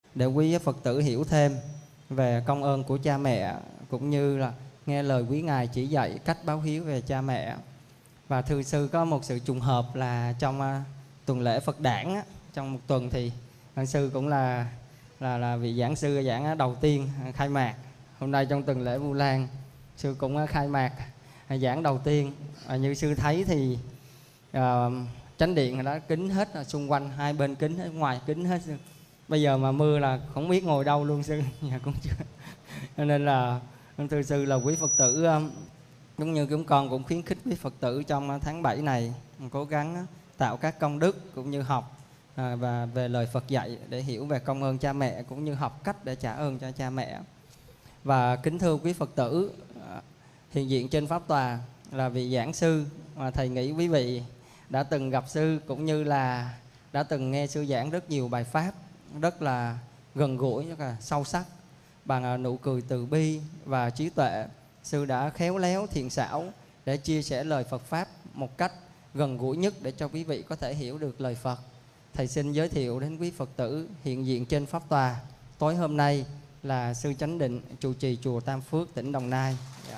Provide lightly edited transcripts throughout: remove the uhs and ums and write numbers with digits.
để quý Phật tử hiểu thêm về công ơn của cha mẹ, cũng như là nghe lời quý Ngài chỉ dạy cách báo hiếu về cha mẹ. Và thưa sư, có một sự trùng hợp là trong tuần lễ Phật đản á, trong một tuần thì sư cũng là vị giảng sư giảng đầu tiên khai mạc. Hôm nay trong tuần lễ Vu Lan, sư cũng khai mạc giảng đầu tiên. Như sư thấy thì chánh điện đã kính hết, xung quanh hai bên kính hết, ngoài kính hết. Bây giờ mà mưa là không biết ngồi đâu luôn sư. Cũng chưa. Cho nên là thưa sư là quý Phật tử cũng như chúng con cũng khuyến khích quý Phật tử trong tháng 7 này cố gắng tạo các công đức cũng như học và về lời Phật dạy để hiểu về công ơn cha mẹ, cũng như học cách để trả ơn cho cha mẹ. Và kính thưa quý Phật tử, hiện diện trên pháp tòa là vị giảng sư mà thầy nghĩ quý vị đã từng gặp sư, cũng như là đã từng nghe sư giảng rất nhiều bài pháp rất là gần gũi, rất là sâu sắc, bằng nụ cười từ bi và trí tuệ. Sư đã khéo léo thiện xảo để chia sẻ lời Phật pháp một cách gần gũi nhất để cho quý vị có thể hiểu được lời Phật. Thầy xin giới thiệu đến quý Phật tử hiện diện trên pháp tòa tối hôm nay là sư Chánh Định, trụ trì chùa Tam Phước, tỉnh Đồng Nai.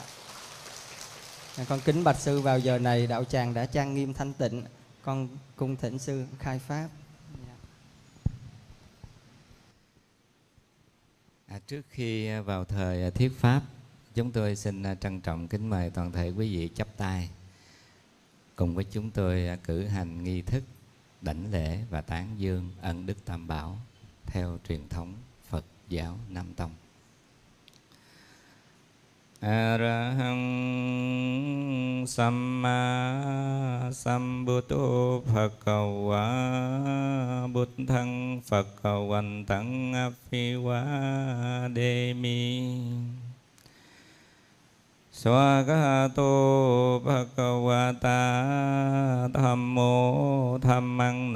Con kính bạch sư, vào giờ này đạo tràng đã trang nghiêm thanh tịnh, con cung thỉnh sư khai pháp. Trước khi vào thời thuyết pháp, chúng tôi xin trân trọng kính mời toàn thể quý vị chắp tay cùng với chúng tôi cử hành nghi thức đảnh lễ và tán dương ân đức Tam Bảo theo truyền thống Phật giáo Nam Tông. Arahang Samma Sambuddho Bhagava Buddhang Bhagavantang Abhivademi Swagato Bhagavata Dhammo Dhammang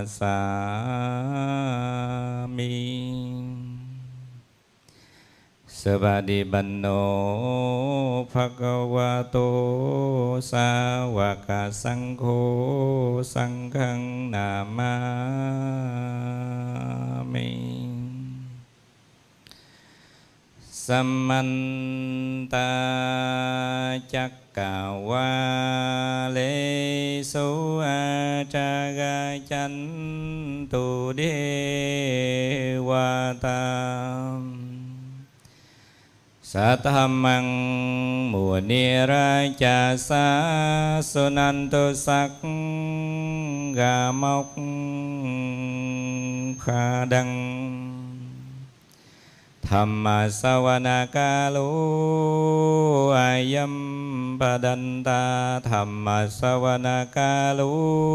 Namasami Savadibanno Bhagavato Sāvaka Saṅkho Saṅghang Namami Sammanta Cakkavalesu Acagachantu Devatam Satamang Munira Sa Sunantu Sakgamok Khadang Thamma Savanakalu Ayam Padanta Thamma Savanakalu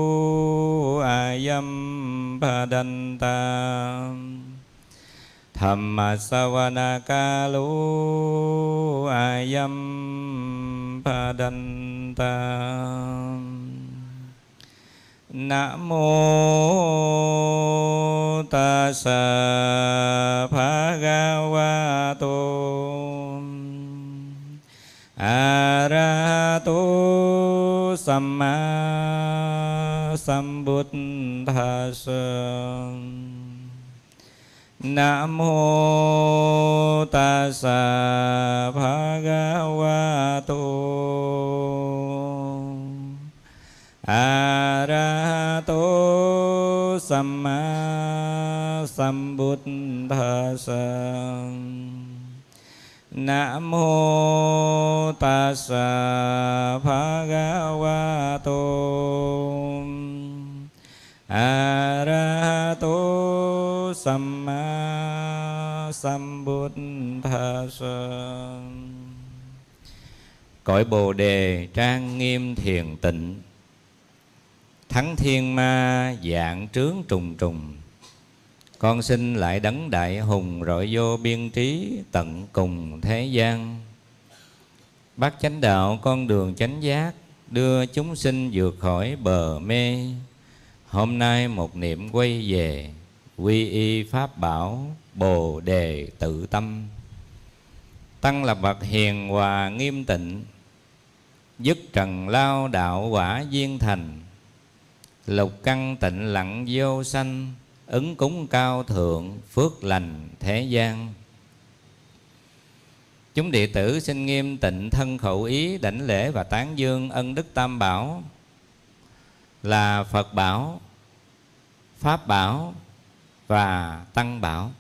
Ayam Padanta Thamma Savanakalu Ayam Padanta. Namo Tassa Bhagavato Arahato Samma Sambuddhassa. Namo Tassa Bhagavato Arahato Samma Sambuddhassa. Namo Tassa Bhagavato Arahato Samma Sambuddhassa. Cõi Bồ Đề trang nghiêm thiền tịnh, thắng thiên ma dạng trướng trùng trùng. Con xin lại đấng đại hùng rọi vô biên trí tận cùng thế gian. Bát chánh đạo con đường chánh giác, đưa chúng sinh vượt khỏi bờ mê. Hôm nay một niệm quay về, quy y pháp bảo Bồ Đề tự tâm. Tăng là bậc hiền hòa nghiêm tịnh, dứt trần lao đạo quả viên thành. Lục căn tịnh lặng vô sanh, ứng cúng cao thượng, phước lành thế gian. Chúng đệ tử xin nghiêm tịnh thân khẩu ý, đảnh lễ và tán dương ân đức Tam Bảo là Phật Bảo, Pháp Bảo và Tăng Bảo.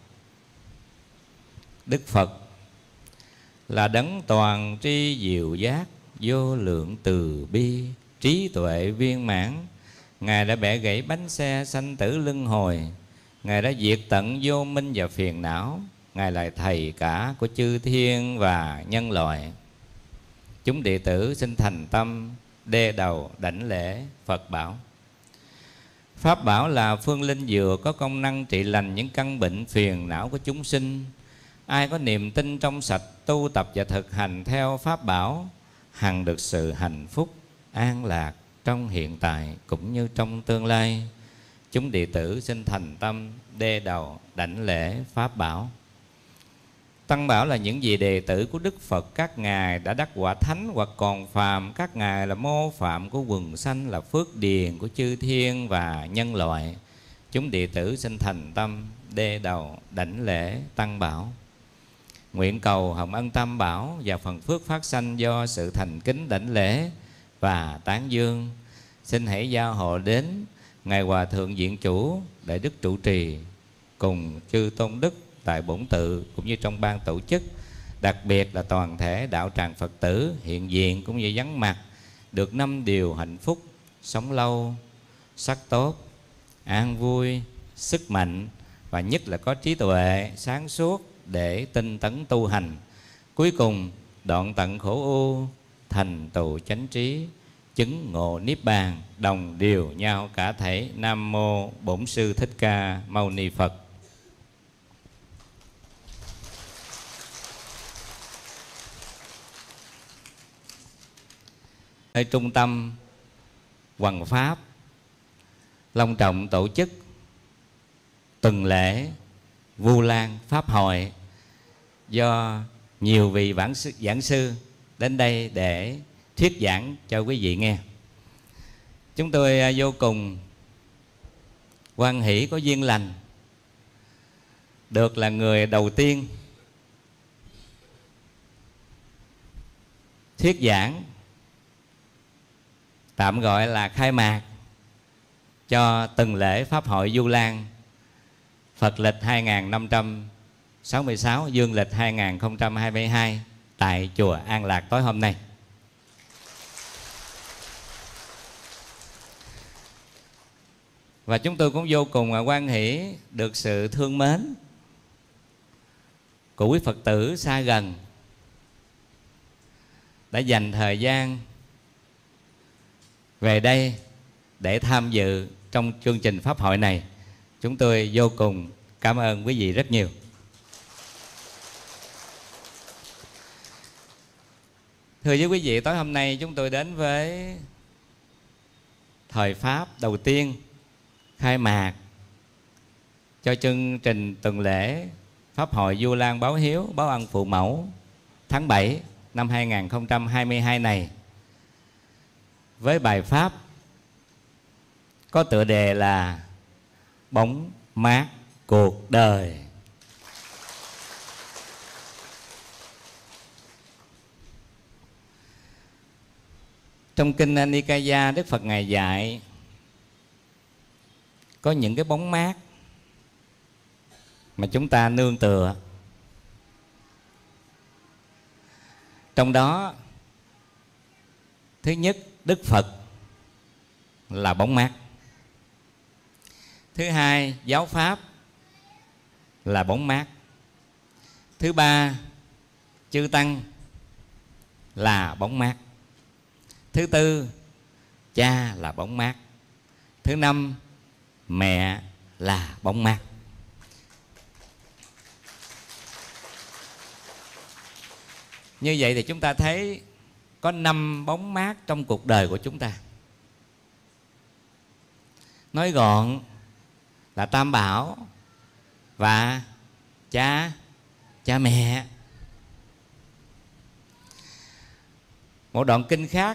Đức Phật là đấng toàn tri diệu giác, vô lượng từ bi, trí tuệ viên mãn. Ngài đã bẻ gãy bánh xe sanh tử luân hồi. Ngài đã diệt tận vô minh và phiền não. Ngài là thầy cả của chư thiên và nhân loại. Chúng đệ tử xin thành tâm đê đầu đảnh lễ Phật Bảo. Pháp Bảo là phương linh dừa có công năng trị lành những căn bệnh phiền não của chúng sinh. Ai có niềm tin trong sạch, tu tập và thực hành theo Pháp Bảo, hằng được sự hạnh phúc, an lạc trong hiện tại cũng như trong tương lai. Chúng đệ tử xin thành tâm đê đầu đảnh lễ Pháp Bảo. Tăng Bảo là những vị đệ tử của Đức Phật. Các ngài đã đắc quả thánh hoặc còn phàm. Các ngài là mô phạm của quần sanh, là phước điền của chư thiên và nhân loại. Chúng đệ tử xin thành tâm đê đầu đảnh lễ Tăng Bảo. Nguyện cầu hồng ân Tam Bảo và phần phước phát sanh do sự thành kính đảnh lễ và tán dương. Xin hãy giao hộ đến Ngài Hòa Thượng Viện Chủ, Đại Đức trụ trì cùng chư tôn đức tại bổn tự cũng như trong ban tổ chức, đặc biệt là toàn thể đạo tràng Phật tử hiện diện cũng như vắng mặt, được 5 điều hạnh phúc: sống lâu, sắc tốt, an vui, sức mạnh và nhất là có trí tuệ sáng suốt để tinh tấn tu hành. Cuối cùng đoạn tận khổ ưu, thành tựu chánh trí, chứng ngộ niết bàn, đồng điều nhau cả thể. Nam mô Bổn Sư Thích Ca Mâu Ni Phật. Ở trung tâm Hoằng Pháp long trọng tổ chức tuần lễ Vu Lan Pháp hội do nhiều vị giảng sư đến đây để thuyết giảng cho quý vị nghe. Chúng tôi vô cùng hoan hỷ có duyên lành được là người đầu tiên thuyết giảng, tạm gọi là khai mạc cho tuần lễ Pháp hội Vu Lan Phật lịch 2566, dương lịch 2022 tại chùa An Lạc tối hôm nay. Và chúng tôi cũng vô cùng hoan hỷ được sự thương mến của quý Phật tử xa gần đã dành thời gian về đây để tham dự trong chương trình Pháp hội này. Chúng tôi vô cùng cảm ơn quý vị rất nhiều. Thưa với quý vị, tối hôm nay chúng tôi đến với thời Pháp đầu tiên khai mạc cho chương trình tuần lễ Pháp hội Vu Lan báo hiếu, báo ân phụ mẫu tháng 7 năm 2022 này, với bài pháp có tựa đề là Bóng mát cuộc đời. Trong kinh Nikaya, Đức Phật Ngài dạy có những cái bóng mát mà chúng ta nương tựa. Trong đó, thứ nhất, Đức Phật là bóng mát. Thứ hai, giáo pháp là bóng mát. Thứ ba, chư tăng là bóng mát. Thứ tư, cha là bóng mát. Thứ năm, mẹ là bóng mát. Như vậy thì chúng ta thấy có 5 bóng mát trong cuộc đời của chúng ta. Nói gọn là Tam Bảo và cha mẹ. Một đoạn kinh khác,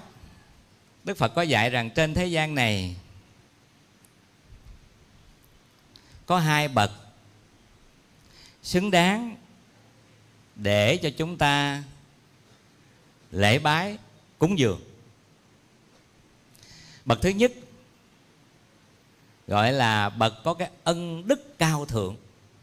Đức Phật có dạy rằng trên thế gian này có hai bậc xứng đáng để cho chúng ta lễ bái cúng dường. Bậc thứ nhất gọi là bậc có cái ân đức cao thượng.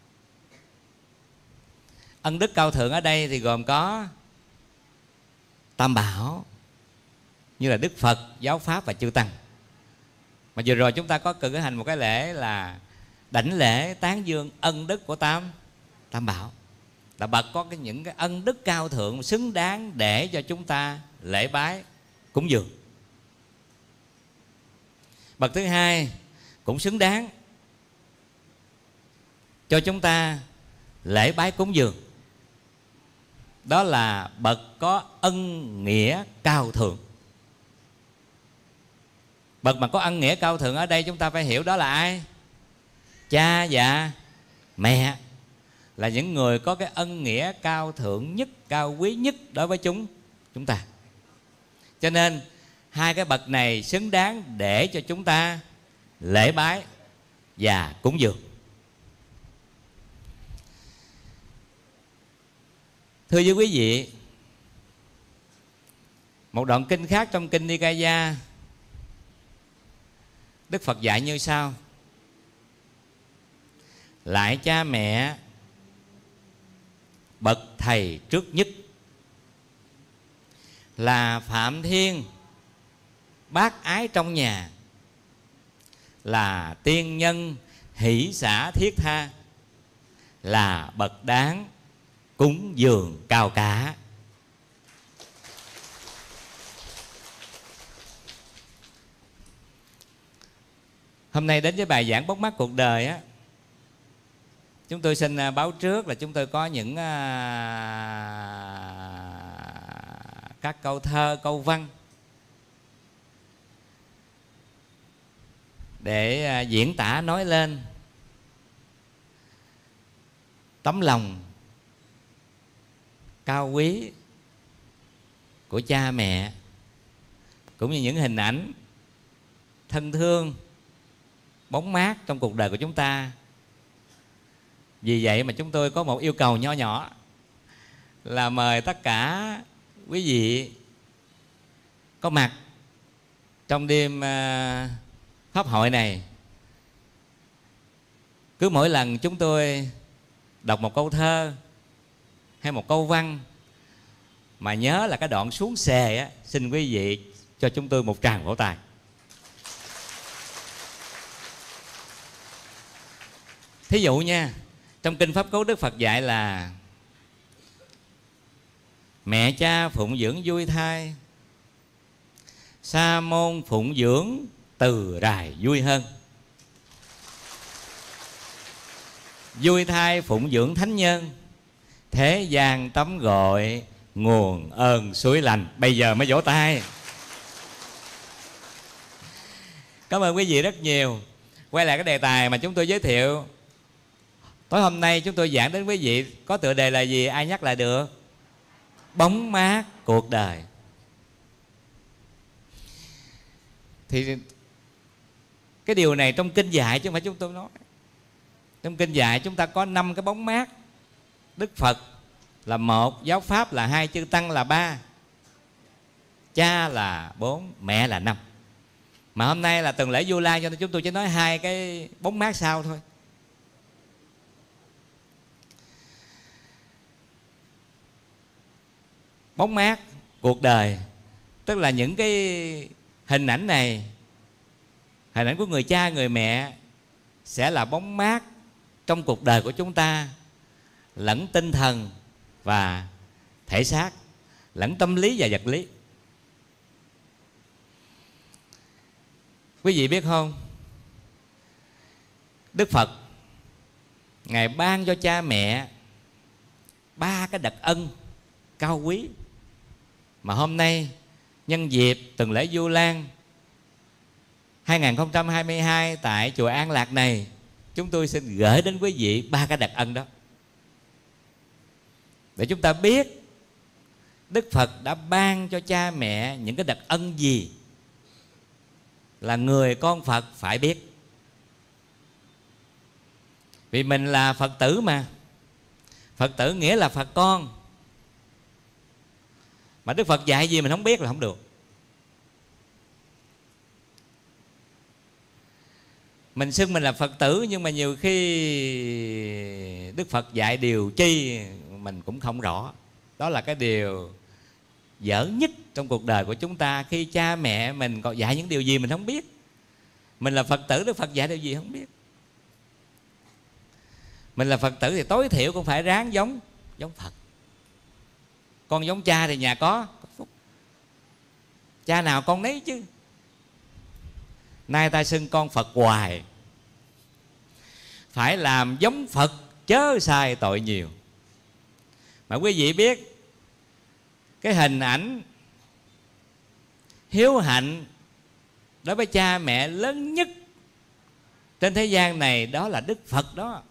Ân đức cao thượng ở đây thì gồm có Tam Bảo, như là Đức Phật, Giáo Pháp và Chư Tăng. Mà vừa rồi chúng ta có cử hành một cái lễ là đảnh lễ tán dương ân đức của Tam Bảo, là bậc có những cái ân đức cao thượng xứng đáng để cho chúng ta lễ bái cúng dường. Bậc thứ hai cũng xứng đáng cho chúng ta lễ bái cúng dường, đó là bậc có ân nghĩa cao thượng. Bậc mà có ân nghĩa cao thượng ở đây chúng ta phải hiểu đó là ai? Cha và mẹ là những người có cái ân nghĩa cao thượng nhất, cao quý nhất đối với chúng ta. Cho nên hai cái bậc này xứng đáng để cho chúng ta lễ bái và cúng dường. Thưa với quý vị, một đoạn kinh khác trong kinh Nikaya, Đức Phật dạy như sau: lại cha mẹ bậc thầy trước nhất là Phạm Thiên bác ái trong nhà, là tiên nhân hỷ xả thiết tha, là bậc đáng cúng dường cao cả. Hôm nay đến với bài giảng bóng mát cuộc đời á, chúng tôi xin báo trước là chúng tôi có những các câu thơ, câu văn để diễn tả nói lên tấm lòng cao quý của cha mẹ, cũng như những hình ảnh thân thương bóng mát trong cuộc đời của chúng ta. Vì vậy mà chúng tôi có một yêu cầu nho nhỏ là mời tất cả quý vị có mặt trong đêm pháp hội này, cứ mỗi lần chúng tôi đọc một câu thơ hay một câu văn mà nhớ là cái đoạn xuống xề á, xin quý vị cho chúng tôi một tràng vỗ tay. Thí dụ nha, trong kinh Pháp Cú Đức Phật dạy là mẹ cha phụng dưỡng vui thai, sa môn phụng dưỡng từ rài vui hơn. Vui thai phụng dưỡng thánh nhân, thế gian tấm gọi nguồn ơn suối lành. Bây giờ mới vỗ tay. Cảm ơn quý vị rất nhiều. Quay lại cái đề tài mà chúng tôi giới thiệu tối hôm nay, chúng tôi giảng đến quý vị có tựa đề là gì? Ai nhắc lại được? Bóng mát cuộc đời. Thì cái điều này trong kinh dạy chứ không phải chúng tôi nói. Trong kinh dạy chúng ta có 5 cái bóng mát. Đức Phật là 1, Giáo Pháp là 2, Chư Tăng là 3, cha là 4, mẹ là 5. Mà hôm nay là tuần lễ Vu Lan cho nên chúng tôi chỉ nói 2 cái bóng mát sau thôi. Bóng mát cuộc đời tức là những cái hình ảnh này, hình ảnh của người cha, người mẹ sẽ là bóng mát trong cuộc đời của chúng ta, lẫn tinh thần và thể xác, lẫn tâm lý và vật lý. Quý vị biết không, Đức Phật Ngài ban cho cha mẹ 3 cái đặc ân cao quý mà hôm nay nhân dịp tuần lễ Vu Lan 2022 tại chùa An Lạc này, chúng tôi xin gửi đến quý vị 3 cái đặc ân đó, để chúng ta biết Đức Phật đã ban cho cha mẹ những cái đặc ân gì là người con Phật phải biết. Vì mình là Phật tử mà. Phật tử nghĩa là Phật con. Mà Đức Phật dạy gì mình không biết là không được. Mình xưng mình là Phật tử, nhưng mà nhiều khi Đức Phật dạy điều chi mình cũng không rõ. Đó là cái điều dở nhất trong cuộc đời của chúng ta, khi cha mẹ mình còn dạy những điều gì mình không biết. Mình là Phật tử, Đức Phật dạy điều gì không biết. Mình là Phật tử thì tối thiểu cũng phải ráng giống Phật. Con giống cha thì nhà có phúc. Cha nào con nấy chứ. Nay ta xưng con Phật hoài. Phải làm giống Phật chớ sai tội nhiều. Mà quý vị biết, cái hình ảnh hiếu hạnh đối với cha mẹ lớn nhất trên thế gian này đó là Đức Phật đó.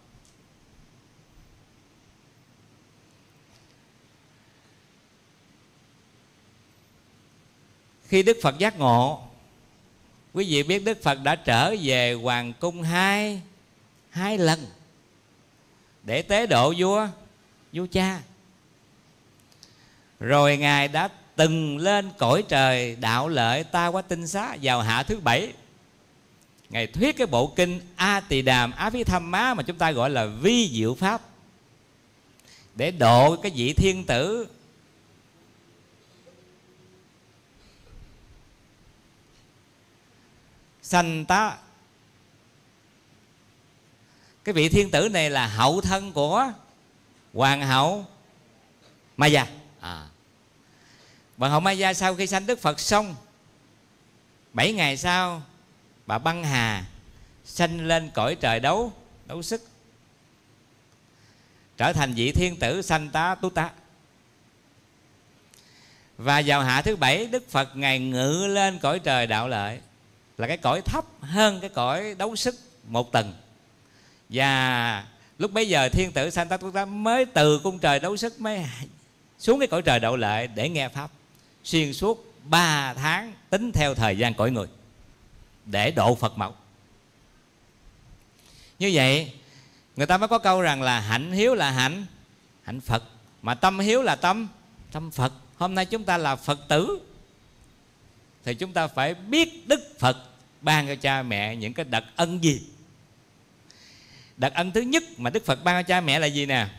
Khi Đức Phật giác ngộ, quý vị biết Đức Phật đã trở về hoàng cung hai lần để tế độ vua cha. Rồi Ngài đã từng lên cõi trời đạo lợi Ta Quá Tinh Xá vào hạ thứ 7. Ngài thuyết cái bộ kinh A Tỳ Đàm Á Phi Tham Má mà chúng ta gọi là vi diệu pháp, để độ cái vị thiên tử Sanh Tá. Cái vị thiên tử này là hậu thân của hoàng hậu Maya. Hoàng hậu Maya sau khi sanh Đức Phật xong, 7 ngày sau bà băng hà sanh lên cõi trời đấu sức, trở thành vị thiên tử Sanh Tá Tú Tá. Và vào hạ thứ 7, Đức Phật Ngài ngự lên cõi trời đạo lợi, là cái cõi thấp hơn cái cõi đấu sức một tầng. Và lúc bấy giờ thiên tử Sanh Tá Tú Tá mới từ cung trời đấu sức mới xuống cái cõi trời đạo lợi để nghe pháp xuyên suốt 3 tháng tính theo thời gian cõi người, để độ Phật mẫu. Như vậy người ta mới có câu rằng là hạnh hiếu là hạnh Phật, mà tâm hiếu là tâm Phật. Hôm nay chúng ta là Phật tử thì chúng ta phải biết Đức Phật ban cho cha mẹ những cái đặc ân gì. Đặc ân thứ nhất mà Đức Phật ban cho cha mẹ là gì nè?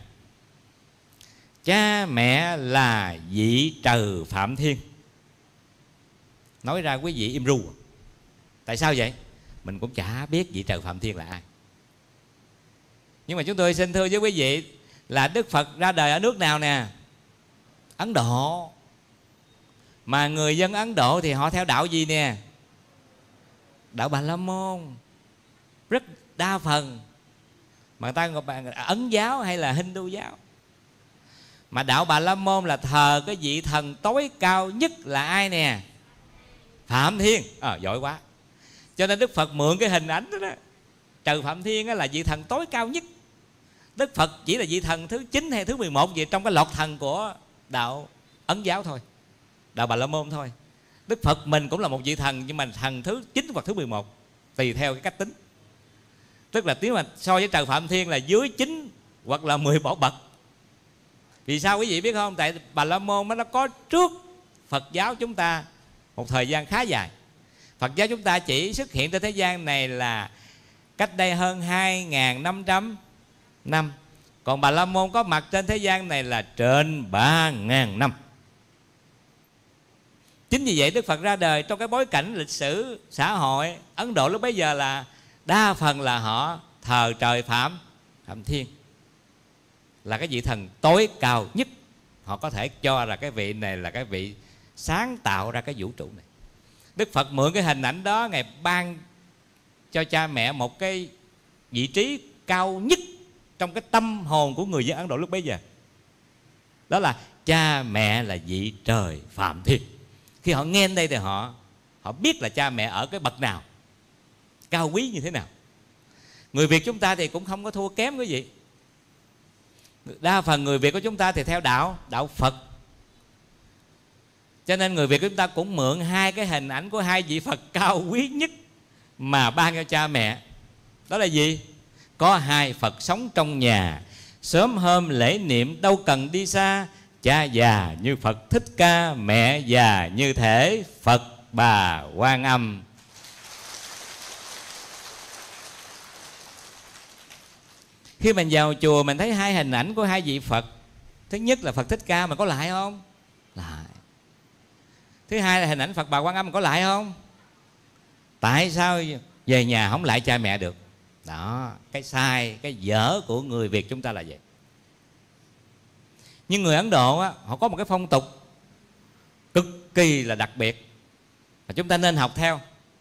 Cha mẹ là vị trừ Phạm Thiên. Nói ra quý vị im ru. Tại sao vậy? Mình cũng chả biết vị trừ Phạm Thiên là ai. Nhưng mà chúng tôi xin thưa với quý vị là Đức Phật ra đời ở nước nào nè? Ấn Độ. Mà người dân Ấn Độ thì họ theo đạo gì nè? Đạo Bà La Môn. Rất đa phần. Mà người ta gọi Ấn giáo hay là Hindu giáo. Mà đạo Bà La Môn là thờ cái vị thần tối cao nhất là ai nè? Phạm Thiên. Giỏi quá. Cho nên Đức Phật mượn cái hình ảnh đó, trừ Phạm Thiên là vị thần tối cao nhất. Đức Phật chỉ là vị thần thứ 9 hay thứ 11 gì trong cái loạt thần của đạo Ấn giáo thôi, đạo Bà La Môn thôi. Đức Phật mình cũng là một vị thần, nhưng mà thần thứ 9 hoặc thứ 11 tùy theo cái cách tính. Tức là nếu mà so với trời Phạm Thiên là dưới 9 hoặc là 10 bỏ bậc. Vì sao quý vị biết không? Tại Bà La Môn nó có trước Phật giáo chúng ta một thời gian khá dài. Phật giáo chúng ta chỉ xuất hiện trên thế gian này là cách đây hơn 2.500 năm. Còn Bà La Môn có mặt trên thế gian này là trên 3.000 năm. Chính vì vậy Đức Phật ra đời trong cái bối cảnh lịch sử xã hội Ấn Độ lúc bấy giờ là đa phần là họ thờ trời Phạm Thiên, là cái vị thần tối cao nhất. Họ có thể cho là cái vị này là cái vị sáng tạo ra cái vũ trụ này. Đức Phật mượn cái hình ảnh đó, Ngài ban cho cha mẹ một cái vị trí cao nhất trong cái tâm hồn của người dân Ấn Độ lúc bấy giờ. Đó là cha mẹ là vị trời Phạm Thiên. Khi họ nghe đến đây thì họ biết là cha mẹ ở cái bậc nào, cao quý như thế nào. Người Việt chúng ta thì cũng không có thua kém quý vị. Đa phần người Việt của chúng ta thì theo đạo Phật. Cho nên người Việt của chúng ta cũng mượn hai cái hình ảnh của hai vị Phật cao quý nhất mà ban cho cha mẹ. Đó là gì? có hai Phật sống trong nhà, sớm hôm lễ niệm đâu cần đi xa. Cha già như Phật Thích Ca, mẹ già như thể Phật Bà Quan Âm. Khi mình vào chùa mình thấy hai hình ảnh của hai vị Phật. Thứ nhất là Phật Thích Ca, mà có lại không? Lại. Thứ hai là hình ảnh Phật Bà Quan Âm, có lại không? Tại sao về nhà không lại cha mẹ được? Đó, cái sai, cái dở của người Việt chúng ta là vậy. Nhưng người Ấn Độ á, họ có một cái phong tục cực kỳ là đặc biệt mà chúng ta nên học theo.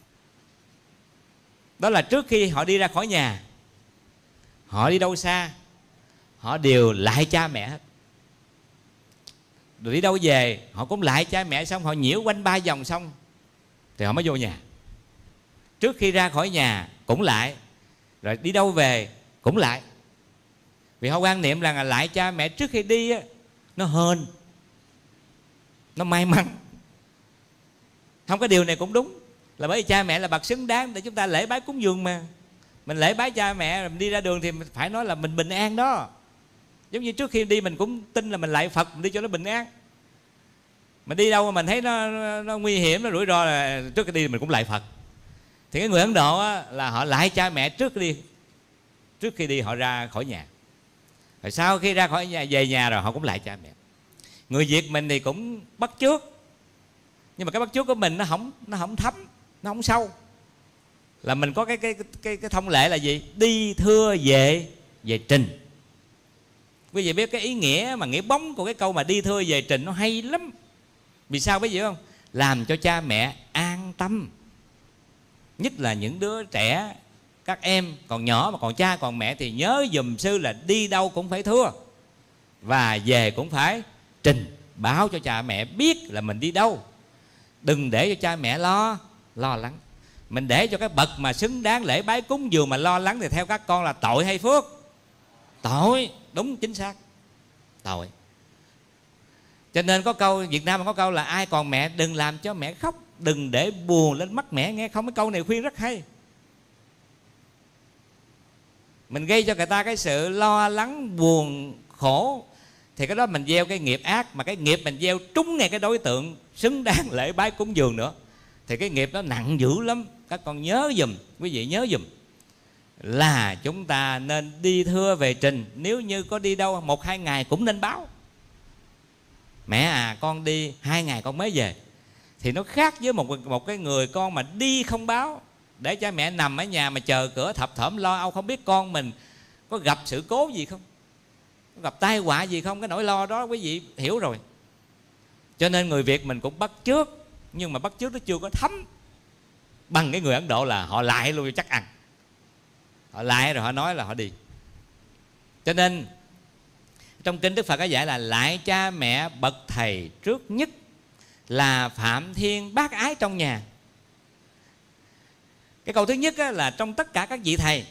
Đó là trước khi họ đi ra khỏi nhà, họ đi đâu xa, họ đều lại cha mẹ hết. Rồi đi đâu về họ cũng lại cha mẹ, xong họ nhiễu quanh 3 vòng xong thì họ mới vô nhà. Trước khi ra khỏi nhà cũng lại, rồi đi đâu về cũng lại. Vì họ quan niệm rằng là lại cha mẹ trước khi đi á, nó hên, nó may mắn. Không, có điều này cũng đúng, là bởi vì cha mẹ là bậc xứng đáng để chúng ta lễ bái cúng dường mà. Mình lễ bái cha mẹ, mình đi ra đường thì mình phải nói là mình bình an đó. Giống như trước khi đi mình cũng tin là mình lại Phật, mình đi cho nó bình an. Mình đi đâu mà mình thấy nó nguy hiểm, nó rủi ro, là trước khi đi mình cũng lại Phật. Thì cái người Ấn Độ á, là họ lại cha mẹ trước khi đi họ ra khỏi nhà. Rồi sau khi ra khỏi nhà, về nhà rồi họ cũng lại cha mẹ. Người Việt mình thì cũng bắt chước, nhưng mà cái bắt chước của mình nó không thấm, nó không sâu. Là mình có cái thông lệ là gì? Đi thưa về trình. Quý vị biết cái ý nghĩa mà nghĩa bóng của cái câu mà đi thưa về trình nó hay lắm. Vì sao quý vị biết không? Làm cho cha mẹ an tâm. Nhất là những đứa trẻ, các em còn nhỏ mà còn cha còn mẹ thì nhớ dùm sư là đi đâu cũng phải thưa, và về cũng phải trình, báo cho cha mẹ biết là mình đi đâu. Đừng để cho cha mẹ lo lắng. Mình để cho cái bậc mà xứng đáng lễ bái cúng dường mà lo lắng thì theo các con là tội hay phước? Tội, đúng chính xác, tội. Cho nên có câu Việt Nam có câu là ai còn mẹ đừng làm cho mẹ khóc, đừng để buồn lên mắt mẹ, nghe không? Cái câu này khuyên rất hay. Mình gây cho người ta cái sự lo lắng, buồn, khổ, thì cái đó mình gieo cái nghiệp ác. Mà cái nghiệp mình gieo trúng ngay cái đối tượng xứng đáng lễ bái cúng dường nữa, thì cái nghiệp đó nặng dữ lắm. Các con nhớ dùm, quý vị nhớ dùm, là chúng ta nên đi thưa về trình. Nếu như có đi đâu 1-2 ngày cũng nên báo. Mẹ à, con đi 2 ngày con mới về. Thì nó khác với một cái người con mà đi không báo, để cha mẹ nằm ở nhà mà chờ cửa thập thỏm lo âu, không biết con mình có gặp sự cố gì không, có gặp tai họa gì không. Cái nỗi lo đó quý vị hiểu rồi. Cho nên người Việt mình cũng bắt chước, nhưng mà bắt chước nó chưa có thấm bằng cái người Ấn Độ, là họ lại luôn chắc ăn. Họ lại rồi họ nói là họ đi. Cho nên trong kinh Đức Phật có dạy là lại cha mẹ bậc thầy trước nhất là phạm thiên bác ái trong nhà. Cái câu thứ nhất là trong tất cả các vị thầy,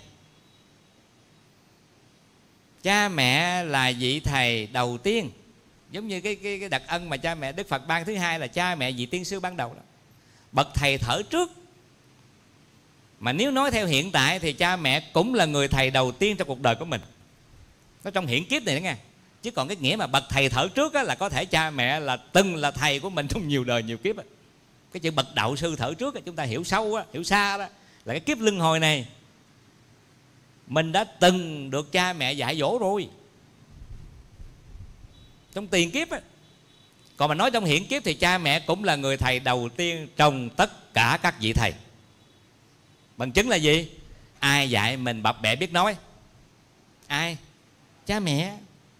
cha mẹ là vị thầy đầu tiên. Giống như cái đặc ân mà cha mẹ Đức Phật ban thứ hai là cha mẹ vị tiên sư ban đầu đó. Bậc thầy thở trước. Mà nếu nói theo hiện tại thì cha mẹ cũng là người thầy đầu tiên trong cuộc đời của mình. Nó trong hiện kiếp này đó nghe. Chứ còn cái nghĩa mà bậc thầy thở trước là có thể cha mẹ là từng là thầy của mình trong nhiều đời nhiều kiếp. Cái chữ bậc đạo sư thở trước chúng ta hiểu sâu, hiểu xa đó, là cái kiếp luân hồi này mình đã từng được cha mẹ dạy dỗ rồi, trong tiền kiếp á. Còn mà nói trong hiện kiếp thì cha mẹ cũng là người thầy đầu tiên trong tất cả các vị thầy. Bằng chứng là gì? Ai dạy mình bập bẹ biết nói? Ai? Cha mẹ.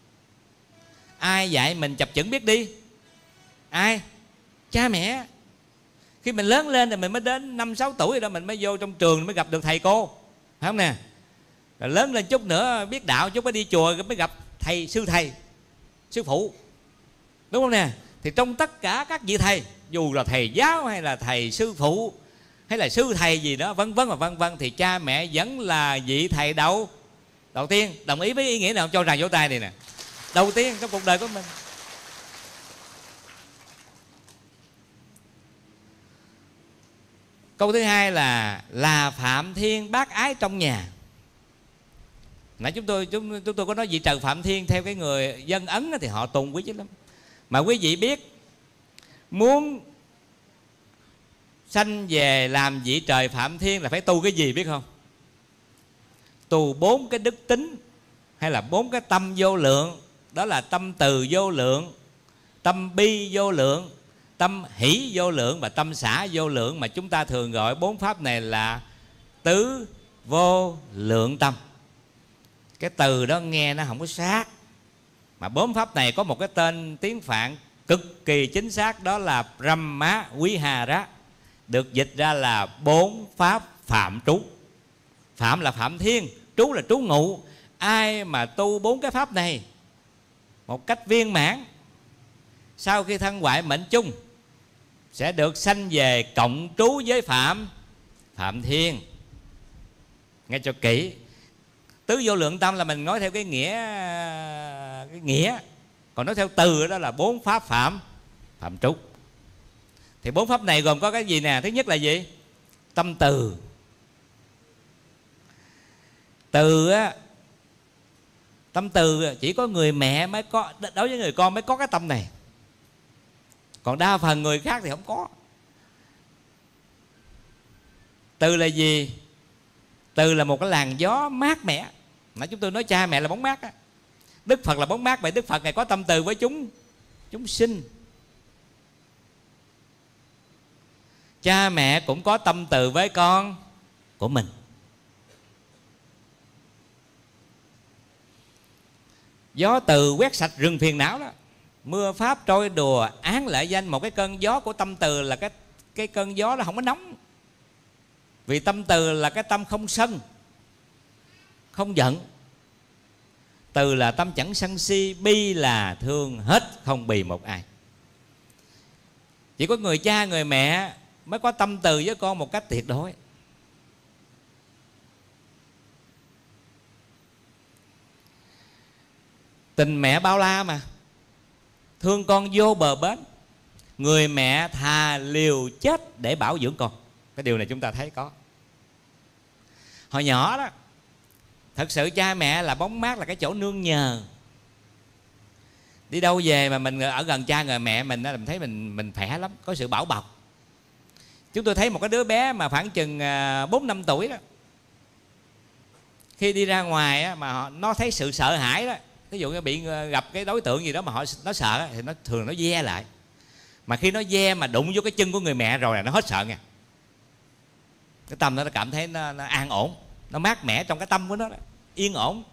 Ai dạy mình chập chững biết đi? Ai? Cha mẹ. Khi mình lớn lên thì mình mới đến 5-6 tuổi rồi đó, mình mới vô trong trường mới gặp được thầy cô, phải không nè? Rồi lớn lên chút nữa biết đạo chút mới đi chùa mới gặp thầy, sư phụ, đúng không nè? Thì trong tất cả các vị thầy, dù là thầy giáo hay là thầy sư phụ hay là sư thầy gì đó vân vân và vân vân, thì cha mẹ vẫn là vị thầy đầu tiên. Đồng ý với ý nghĩa nào cho tràng vỗ tay này nè? Đầu tiên trong cuộc đời của mình. Câu thứ hai là phạm thiên bác ái trong nhà. Nãy chúng tôi có nói vị Trần Phạm Thiên theo cái người dân Ấn thì họ tôn quý chứ lắm. Mà quý vị biết, muốn sanh về làm vị trời Phạm Thiên là phải tu cái gì biết không? Tu 4 cái đức tính, hay là 4 cái tâm vô lượng. Đó là tâm từ vô lượng, tâm bi vô lượng, tâm hỷ vô lượng và tâm xả vô lượng. Mà chúng ta thường gọi 4 pháp này là tứ vô lượng tâm. Cái từ đó nghe nó không có sát, mà 4 pháp này có một cái tên tiếng Phạn cực kỳ chính xác, đó là Brahma Vihara, được dịch ra là 4 pháp phạm trú. Phạm là Phạm Thiên, trú là trú ngụ. Ai mà tu 4 cái pháp này một cách viên mãn, sau khi thân hoại mệnh chung sẽ được sanh về cộng trú với Phạm Thiên. Nghe cho kỹ. Tứ vô lượng tâm là mình nói theo cái nghĩa, còn nói theo từ đó là 4 pháp phạm trú. Thì 4 pháp này gồm có cái gì nè? Thứ nhất là gì? Tâm từ. Từ á, tâm từ chỉ có người mẹ mới có, đối với người con mới có cái tâm này, còn đa phần người khác thì không có. Từ là gì? Từ là một cái làn gió mát mẻ. Nãy chúng tôi nói cha mẹ là bóng mát á, Đức Phật là bóng mát. Vậy Đức Phật này có tâm từ với chúng sinh. Cha mẹ cũng có tâm từ với con của mình. Gió từ quét sạch rừng phiền não đó. Mưa pháp trôi đùa án lợi danh. Một cái cơn gió của tâm từ là cái cơn gió đó không có nóng. Vì tâm từ là cái tâm không sân, không giận. Từ là tâm chẳng sân si. Bi là thương hết, không bì một ai. Chỉ có người cha người mẹ mới có tâm từ với con một cách tuyệt đối. Tình mẹ bao la mà, thương con vô bờ bến. Người mẹ thà liều chết để bảo dưỡng con. Cái điều này chúng ta thấy có. Hồi nhỏ đó, thật sự cha mẹ là bóng mát, là cái chỗ nương nhờ. Đi đâu về mà mình ở gần cha người mẹ mình, mình thấy mình khỏe lắm, có sự bảo bọc. Chúng tôi thấy một cái đứa bé mà khoảng chừng 4-5 tuổi đó, khi đi ra ngoài á, mà nó thấy sự sợ hãi đó, ví dụ như bị gặp cái đối tượng gì đó mà nó sợ thì nó thường nó ve lại. Mà khi nó ve mà đụng vô cái chân của người mẹ rồi là nó hết sợ nha. Cái tâm nó cảm thấy nó an ổn, nó mát mẻ trong cái tâm của nó đó, yên ổn.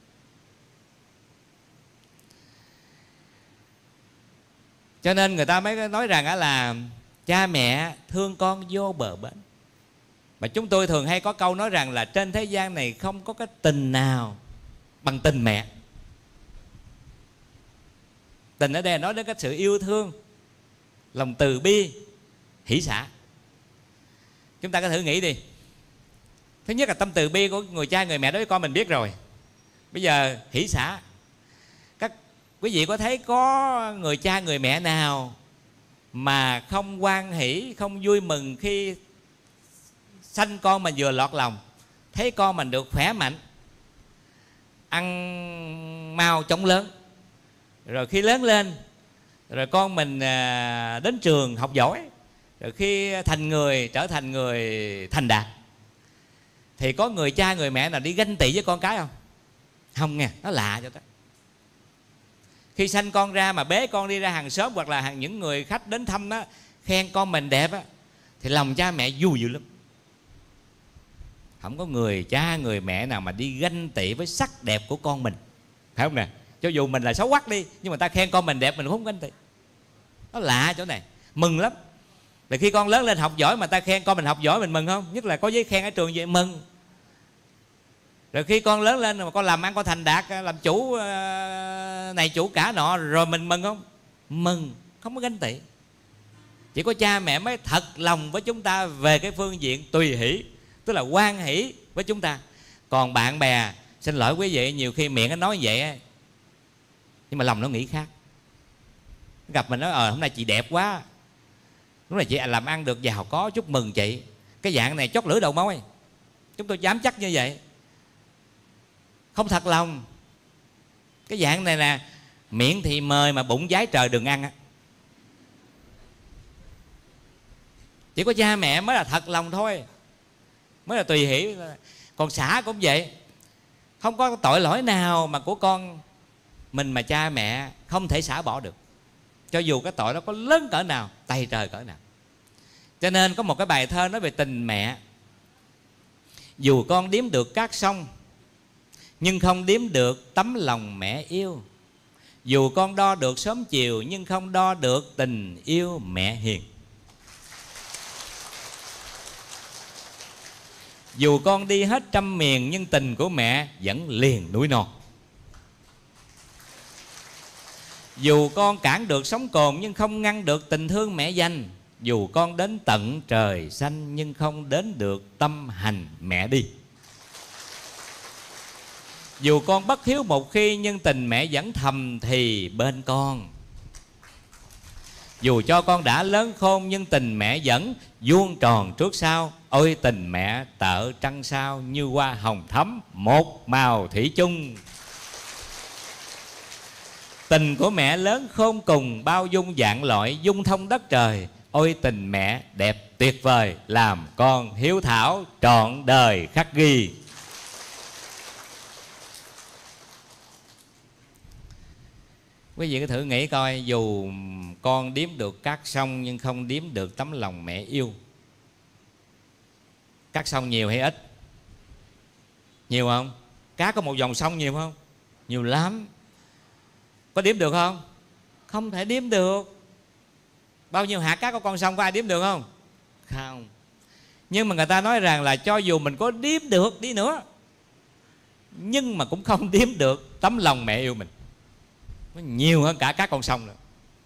Cho nên người ta mới nói rằng là cha mẹ thương con vô bờ bến. Mà chúng tôi thường hay có câu nói rằng là trên thế gian này không có cái tình nào bằng tình mẹ. Tình ở đây là nói đến cái sự yêu thương, lòng từ bi, hỷ xả. Chúng ta có thử nghĩ đi. Thứ nhất là tâm từ bi của người cha người mẹ đối với con mình biết rồi. Bây giờ hỷ xả. Các quý vị có thấy có người cha người mẹ nào mà không hoan hỷ, không vui mừng khi sanh con mình vừa lọt lòng, thấy con mình được khỏe mạnh, ăn mau chóng lớn, rồi khi lớn lên, rồi con mình đến trường học giỏi, rồi khi trở thành người thành đạt, thì có người cha người mẹ nào đi ganh tị với con cái không? Không nha, nó lạ cho ta. Khi sanh con ra mà bế con đi ra hàng xóm hoặc là những người khách đến thăm đó khen con mình đẹp á, thì lòng cha mẹ vui dữ lắm. Không có người cha người mẹ nào mà đi ganh tị với sắc đẹp của con mình, phải không nè? Cho dù mình là xấu quắc đi, nhưng mà ta khen con mình đẹp mình cũng không ganh tị. Nó lạ chỗ này, mừng lắm. Rồi khi con lớn lên học giỏi mà ta khen con mình học giỏi mình mừng không? Nhất là có giấy khen ở trường vậy mừng. Rồi khi con lớn lên mà con làm ăn con thành đạt, làm chủ này chủ cả nọ, rồi mình mừng không? Mừng, không có ganh tị. Chỉ có cha mẹ mới thật lòng với chúng ta về cái phương diện tùy hỷ, tức là hoan hỷ với chúng ta. Còn bạn bè, xin lỗi quý vị, nhiều khi miệng nó nói vậy nhưng mà lòng nó nghĩ khác. Gặp mình nói hôm nay chị đẹp quá, lúc này chị làm ăn được giàu có, chúc mừng chị. Cái dạng này chót lửa đầu mối, chúng tôi dám chắc như vậy. không thật lòng. Cái dạng này là miệng thì mời mà bụng vái trời đừng ăn á. Chỉ có cha mẹ mới là thật lòng thôi, mới là tùy hỷ. Còn xả cũng vậy, không có tội lỗi nào mà của con mình mà cha mẹ không thể xả bỏ được, cho dù cái tội đó có lớn cỡ nào, tày trời cỡ nào. Cho nên có một cái bài thơ nói về tình mẹ: dù con đếm được cát sông, nhưng không đếm được tấm lòng mẹ yêu. Dù con đo được sớm chiều, nhưng không đo được tình yêu mẹ hiền. Dù con đi hết trăm miền, nhưng tình của mẹ vẫn liền núi non. Dù con cản được sóng cồn, nhưng không ngăn được tình thương mẹ dành. Dù con đến tận trời xanh, nhưng không đến được tâm hành mẹ đi. Dù con bất hiếu một khi, nhưng tình mẹ vẫn thầm thì bên con. Dù cho con đã lớn khôn, nhưng tình mẹ vẫn vuông tròn trước sau. Ôi tình mẹ tợ trăng sao, như hoa hồng thắm một màu thủy chung. Tình của mẹ lớn khôn cùng, bao dung vạn loại, dung thông đất trời. Ôi tình mẹ đẹp tuyệt vời, làm con hiếu thảo trọn đời khắc ghi. Quý vị cứ thử nghĩ coi, dù con đếm được cát sông, nhưng không đếm được tấm lòng mẹ yêu. Cát sông nhiều hay ít? Nhiều không? Cát có một dòng sông nhiều không? Nhiều lắm. Có đếm được không? Không thể đếm được. Bao nhiêu hạt cát của con sông có ai đếm được không? Không. Nhưng mà người ta nói rằng là cho dù mình có đếm được đi nữa, nhưng mà cũng không đếm được tấm lòng mẹ yêu mình. Nó nhiều hơn cả các con sông nữa.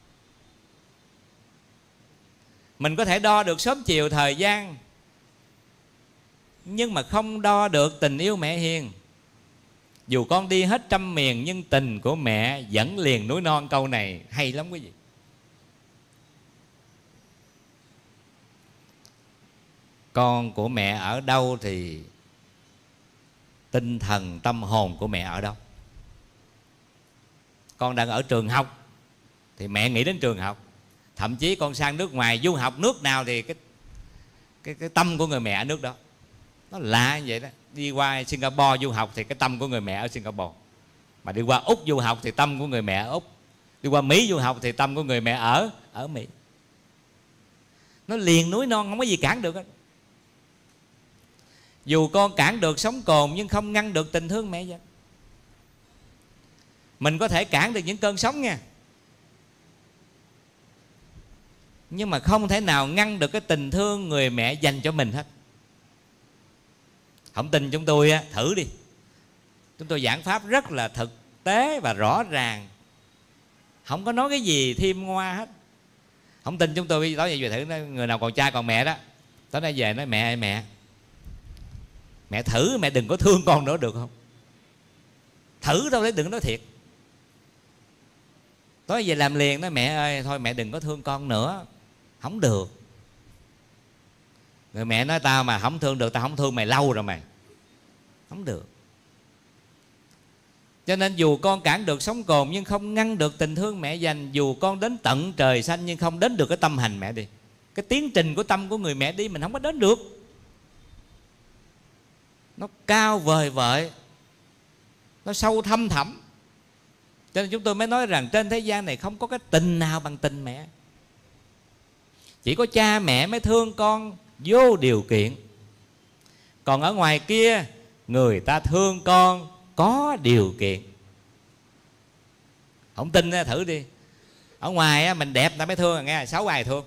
Mình có thể đo được sớm chiều thời gian, nhưng mà không đo được tình yêu mẹ hiền. Dù con đi hết trăm miền, nhưng tình của mẹ vẫn liền núi non. Câu này hay lắm quý vị. Con của mẹ ở đâu thì tinh thần tâm hồn của mẹ ở đâu. Con đang ở trường học thì mẹ nghĩ đến trường học. Thậm chí con sang nước ngoài du học nước nào thì cái tâm của người mẹ ở nước đó. Nó lạ như vậy đó. Đi qua Singapore du học thì cái tâm của người mẹ ở Singapore. Mà đi qua Úc du học thì tâm của người mẹ ở Úc. Đi qua Mỹ du học thì tâm của người mẹ ở Mỹ. Nó liền núi non, không có gì cản được hết. Dù con cản được sóng cồn, nhưng không ngăn được tình thương mẹ dành. Mình có thể cản được những cơn sóng nha, nhưng mà không thể nào ngăn được cái tình thương người mẹ dành cho mình hết. Không tin chúng tôi á, thử đi. Chúng tôi giảng pháp rất là thực tế và rõ ràng, không có nói cái gì thêm ngoa hết. Không tin chúng tôi tối về thử, người nào còn cha còn mẹ đó, tối nay về nói mẹ ơi mẹ thử mẹ đừng có thương con nữa được không? Thử đâu đấy, đừng nói thiệt. Tối về làm liền nói mẹ ơi thôi mẹ đừng có thương con nữa. Không được. Người mẹ nói tao mà không thương được, tao không thương mày lâu rồi mày. Không được. Cho nên dù con cản được sóng cồn, nhưng không ngăn được tình thương mẹ dành. Dù con đến tận trời xanh, nhưng không đến được cái tâm hành mẹ đi. Cái tiến trình của tâm của người mẹ đi mình không có đến được. Nó cao vời vợi, nó sâu thâm thẳm. Cho nên chúng tôi mới nói rằng trên thế gian này không có cái tình nào bằng tình mẹ. Chỉ có cha mẹ mới thương con vô điều kiện. Còn ở ngoài kia người ta thương con có điều kiện. Không tin thử đi. Ở ngoài mình đẹp ta mới thương, nghe xấu ai thương.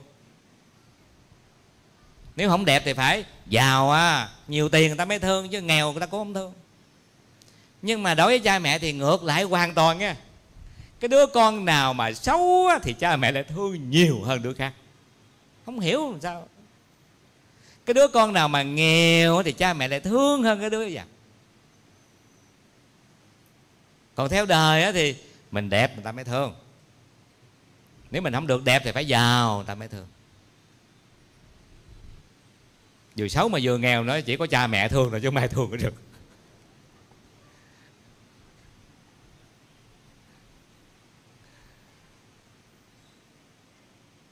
Nếu không đẹp thì phải giàu nhiều tiền người ta mới thương, chứ nghèo người ta cũng không thương. Nhưng mà đối với cha mẹ thì ngược lại hoàn toàn nha. Cái đứa con nào mà xấu thì cha mẹ lại thương nhiều hơn đứa khác. Không hiểu làm sao. Cái đứa con nào mà nghèo thì cha mẹ lại thương hơn cái đứa giàu. Còn theo đời thì mình đẹp người ta mới thương. Nếu mình không được đẹp thì phải giàu người ta mới thương. Vừa xấu mà vừa nghèo nữa chỉ có cha mẹ thương rồi chứ không ai thương được.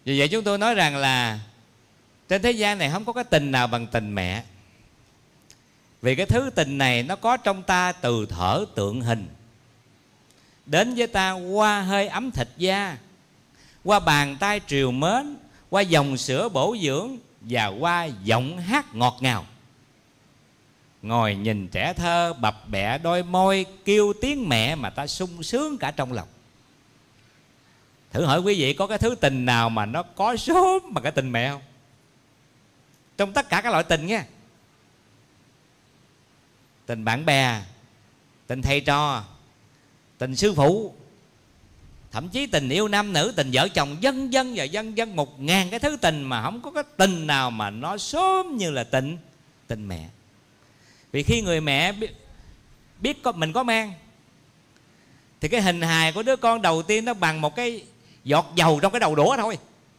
Vì vậy chúng tôi nói rằng là trên thế gian này không có cái tình nào bằng tình mẹ. Vì cái thứ tình này nó có trong ta từ thở tượng hình, đến với ta qua hơi ấm thịt da, qua bàn tay triều mến, qua dòng sữa bổ dưỡng, và qua giọng hát ngọt ngào. Ngồi nhìn trẻ thơ bập bẹ đôi môi, kêu tiếng mẹ mà ta sung sướng cả trong lòng. Thử hỏi quý vị có cái thứ tình nào mà nó có số mà cái tình mẹ không? Trong tất cả các loại tình nha. Tình bạn bè, tình thầy trò, tình sư phụ, thậm chí tình yêu nam nữ, tình vợ chồng, vân vân và vân vân, 1000 cái thứ tình mà không có cái tình nào mà nó sớm như là tình mẹ. Vì khi người mẹ biết mình có mang, thì cái hình hài của đứa con đầu tiên nó bằng một cái giọt dầu trong cái đầu đũa thôi,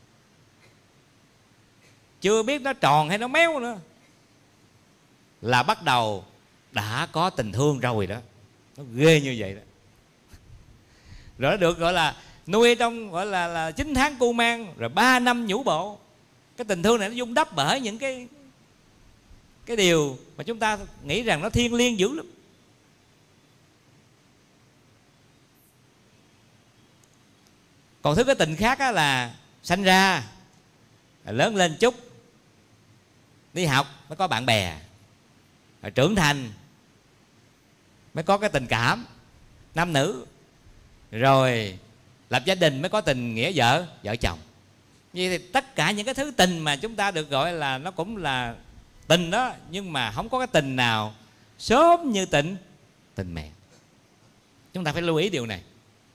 chưa biết nó tròn hay nó méo nữa, là bắt đầu đã có tình thương rồi đó. Nó ghê như vậy đó. Rồi nó được gọi là nuôi trong gọi là 9 tháng cu mang, rồi 3 năm nhũ bộ. Cái tình thương này nó vun đắp bởi những cái điều mà chúng ta nghĩ rằng nó thiêng liêng dữ lắm. Còn thứ cái tình khác á là sanh ra, lớn lên chút, đi học mới có bạn bè, rồi trưởng thành mới có cái tình cảm nam nữ, rồi lập gia đình mới có tình nghĩa vợ chồng. Vậy thì tất cả những cái thứ tình mà chúng ta được gọi là nó cũng là tình đó, nhưng mà không có cái tình nào sớm như tình mẹ. Chúng ta phải lưu ý điều này.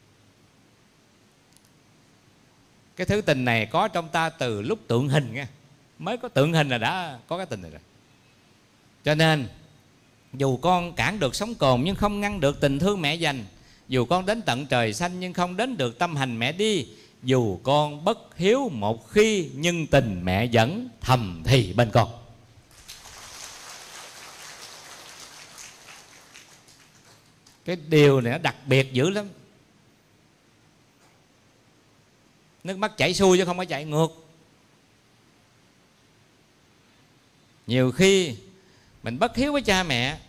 Cái thứ tình này có trong ta từ lúc tượng hình nha. Mới có tượng hình là đã có cái tình này rồi. Cho nên dù con cản được sống cồn nhưng không ngăn được tình thương mẹ dành, dù con đến tận trời xanh nhưng không đến được tâm hành mẹ đi, dù con bất hiếu một khi nhưng tình mẹ vẫn thầm thì bên con. Cái điều này nó đặc biệt dữ lắm. Nước mắt chảy xuôi chứ không phải chảy ngược. Nhiều khi mình bất hiếu với cha mẹ,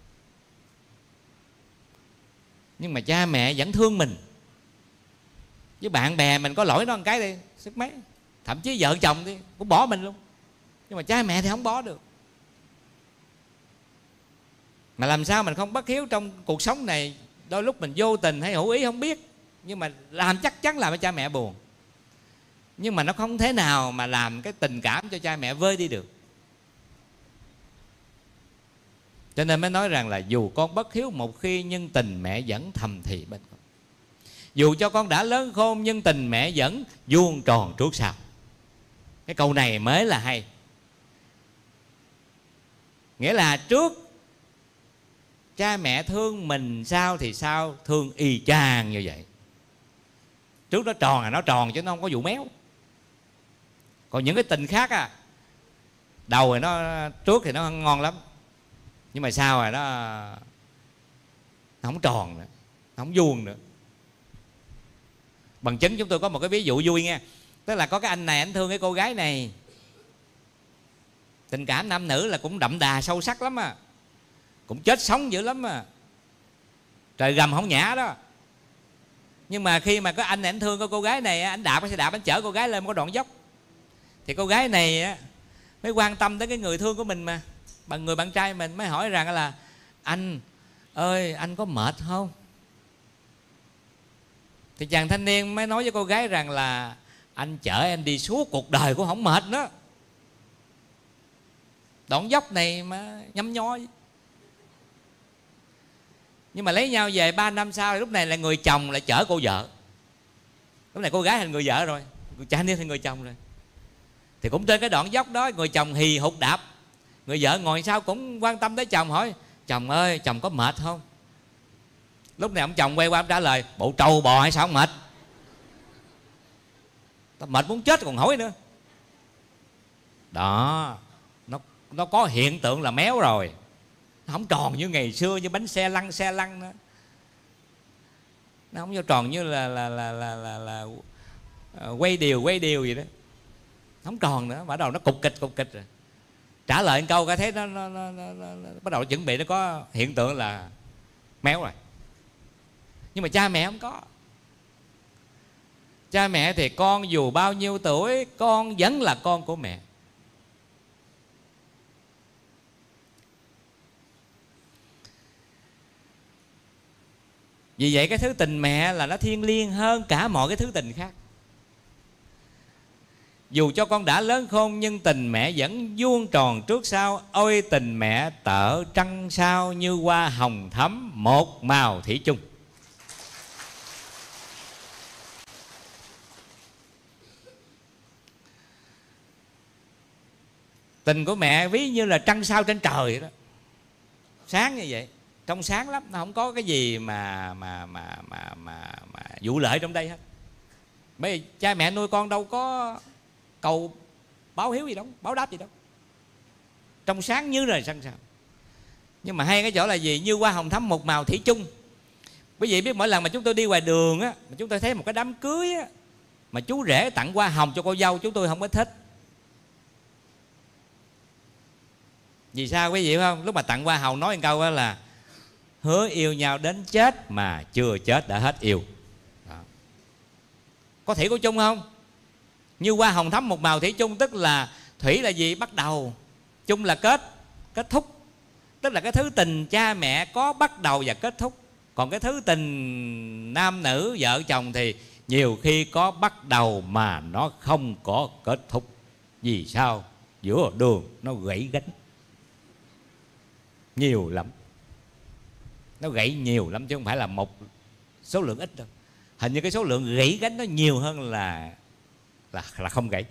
nhưng mà cha mẹ vẫn thương mình. Với bạn bè mình có lỗi đó một cái đi, sức mấy. Thậm chí vợ chồng đi cũng bỏ mình luôn. Nhưng mà cha mẹ thì không bỏ được. Mà làm sao mình không bất hiếu trong cuộc sống này? Đôi lúc mình vô tình hay hữu ý không biết, nhưng mà làm chắc chắn làm cho cha mẹ buồn. Nhưng mà nó không thể nào mà làm cái tình cảm cho cha mẹ vơi đi được. Cho nên mới nói rằng là dù con bất hiếu một khi nhưng tình mẹ vẫn thầm thì bên con. Dù cho con đã lớn khôn nhưng tình mẹ vẫn vuông tròn trước sau. Cái câu này mới là hay. Nghĩa là trước cha mẹ thương mình sao thì sao, thương y chang như vậy. Trước nó tròn là nó tròn chứ nó không có vụ méo. Còn những cái tình khác à, đầu thì nó trước thì nó ngon lắm, nhưng mà sau rồi nó không tròn nữa, nó không vuông nữa. Bằng chứng chúng tôi có một cái ví dụ vui nha. Tức là có cái anh này anh thương cái cô gái này, tình cảm nam nữ là cũng đậm đà sâu sắc lắm à, cũng chết sống dữ lắm à, trời gầm không nhả đó. Nhưng mà khi mà có anh này anh thương cô gái này, anh đạp cái xe đạp anh chở cô gái lên một cái đoạn dốc, thì cô gái này mới quan tâm tới cái người thương của mình, mà bằng người bạn trai mình mới hỏi rằng là anh ơi, anh có mệt không? Thì chàng thanh niên mới nói với cô gái rằng là anh chở em đi suốt cuộc đời cũng không mệt nữa, đoạn dốc này mà nhăm nhoi. Nhưng mà lấy nhau về 3 năm sau, lúc này là người chồng lại chở cô vợ. Lúc này cô gái thành người vợ rồi, chàng thanh niên thành người chồng rồi. Thì cũng trên cái đoạn dốc đó, người chồng hì hục đạp, người vợ ngồi sau cũng quan tâm tới chồng, hỏi chồng ơi, chồng có mệt không? Lúc này ông chồng quay qua ông trả lời, bộ trâu bò hay sao không mệt? Tao mệt muốn chết còn hỏi nữa. Đó, nó có hiện tượng là méo rồi, nó không tròn như ngày xưa, như bánh xe lăn nữa. Nó không cho tròn như là quay điều gì đó, không còn nữa, bắt đầu nó cục kịch rồi. Trả lời một câu cái thấy nó bắt đầu chuẩn bị nó có hiện tượng là méo rồi. Nhưng mà cha mẹ không có. Cha mẹ thì con dù bao nhiêu tuổi con vẫn là con của mẹ. Vì vậy cái thứ tình mẹ là nó thiêng liêng hơn cả mọi cái thứ tình khác. Dù cho con đã lớn khôn nhưng tình mẹ vẫn vuông tròn trước sau. Ôi tình mẹ tợ trăng sao, như hoa hồng thắm một màu thủy chung. Tình của mẹ ví như là trăng sao trên trời đó, sáng như vậy, trong sáng lắm, nó không có cái gì mà vụ lợi trong đây hết. Bởi vì cha mẹ nuôi con đâu có cầu báo hiếu gì đâu, báo đáp gì đâu, trong sáng như là trăng sao. Nhưng mà hay cái chỗ là gì? Như hoa hồng thắm một màu thủy chung. Quý vị biết mỗi lần mà chúng tôi đi ngoài đường á, mà chúng tôi thấy một cái đám cưới á, mà chú rể tặng hoa hồng cho cô dâu, chúng tôi không có thích. Vì sao quý vị biết không? Lúc mà tặng hoa hồng nói một câu đó là hứa yêu nhau đến chết mà chưa chết đã hết yêu. Đó. Có thủy của chung không? Như hoa hồng thắm một màu thủy chung, tức là thủy là gì? Bắt đầu, chung là kết thúc. Tức là cái thứ tình cha mẹ có bắt đầu và kết thúc. Còn cái thứ tình nam nữ vợ chồng thì nhiều khi có bắt đầu mà nó không có kết thúc. Vì sao? Giữa đường nó gãy gánh nhiều lắm. Nó gãy nhiều lắm chứ không phải là một số lượng ít đâu. Hình như cái số lượng gãy gánh nó nhiều hơn là không gãy.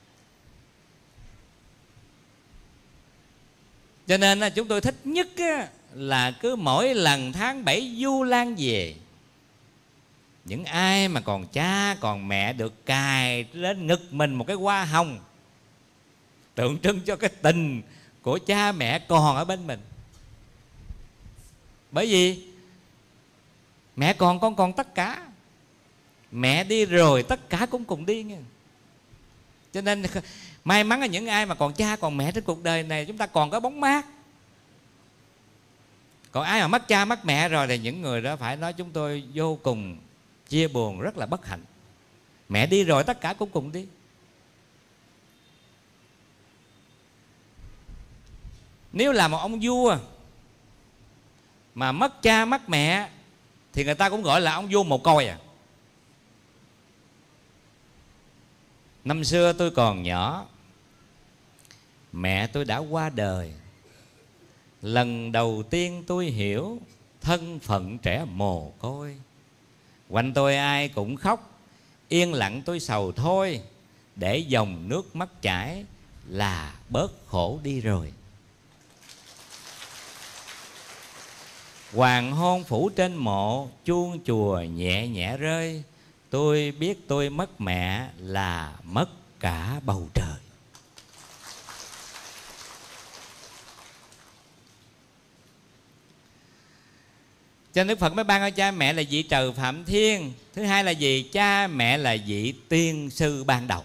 Cho nên là chúng tôi thích nhất là cứ mỗi lần tháng 7 Du Lan về, những ai mà còn cha còn mẹ được cài lên ngực mình một cái hoa hồng, tượng trưng cho cái tình của cha mẹ còn ở bên mình. Bởi vì mẹ còn con còn tất cả, mẹ đi rồi tất cả cũng cùng đi nghe. Cho nên may mắn là những ai mà còn cha còn mẹ trên cuộc đời này, chúng ta còn có bóng mát. Còn ai mà mất cha mất mẹ rồi thì những người đó phải nói chúng tôi vô cùng chia buồn, rất là bất hạnh. Mẹ đi rồi tất cả cũng cùng đi. Nếu là một ông vua mà mất cha mất mẹ thì người ta cũng gọi là ông vua mồ côi à. Năm xưa tôi còn nhỏ, mẹ tôi đã qua đời. Lần đầu tiên tôi hiểu thân phận trẻ mồ côi. Quanh tôi ai cũng khóc, yên lặng tôi sầu thôi, để dòng nước mắt chảy là bớt khổ đi rồi. Hoàng hôn phủ trên mộ, chuông chùa nhẹ nhẹ rơi. Tôi biết tôi mất mẹ là mất cả bầu trời. Cho nên Đức Phật mới ban cho cha mẹ là vị trời phạm thiên. Thứ hai là gì? Cha mẹ là vị tiên sư ban đầu,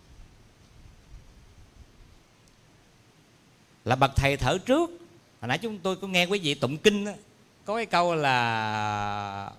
là bậc thầy thở trước. Hồi nãy chúng tôi có nghe quý vị tụng kinh đó, có cái câu là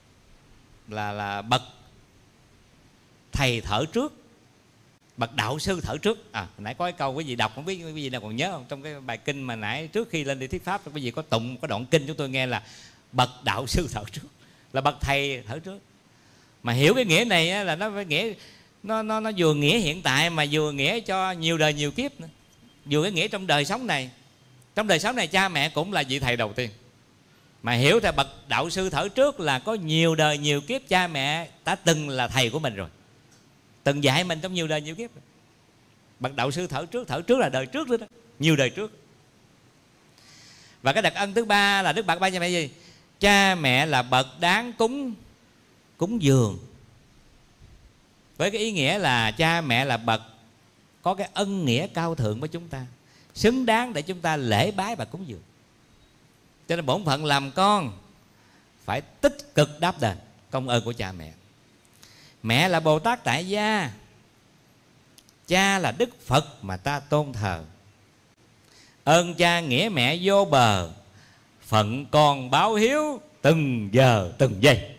bậc thầy thở trước, bậc đạo sư thở trước. Hồi nãy có cái câu quý vị đọc, không biết quý vị nào còn nhớ không? Trong cái bài kinh mà nãy trước khi lên đi thuyết pháp, quý vị có tụng có đoạn kinh chúng tôi nghe là bậc đạo sư thở trước, là bậc thầy thở trước. Mà hiểu cái nghĩa này là nó phải nghĩa, nó vừa nghĩa hiện tại mà vừa nghĩa cho nhiều đời nhiều kiếp nữa. Vừa cái nghĩa trong đời sống này. Trong đời sống này cha mẹ cũng là vị thầy đầu tiên. Mà hiểu theo bậc đạo sư thở trước là có nhiều đời nhiều kiếp cha mẹ đã từng là thầy của mình rồi, từng dạy mình trong nhiều đời nhiều kiếp. Bậc đạo sư thở trước là đời trước đó, nhiều đời trước. Và cái đặc ân thứ ba là Đức Phật ban cho mẹ gì? Cha mẹ là bậc đáng cúng dường, với cái ý nghĩa là cha mẹ là bậc có cái ân nghĩa cao thượng với chúng ta, xứng đáng để chúng ta lễ bái và cúng dường. Cho nên bổn phận làm con phải tích cực đáp đền công ơn của cha mẹ. Mẹ là Bồ Tát tại gia, cha là Đức Phật mà ta tôn thờ. Ơn cha nghĩa mẹ vô bờ, phận con báo hiếu từng giờ từng giây.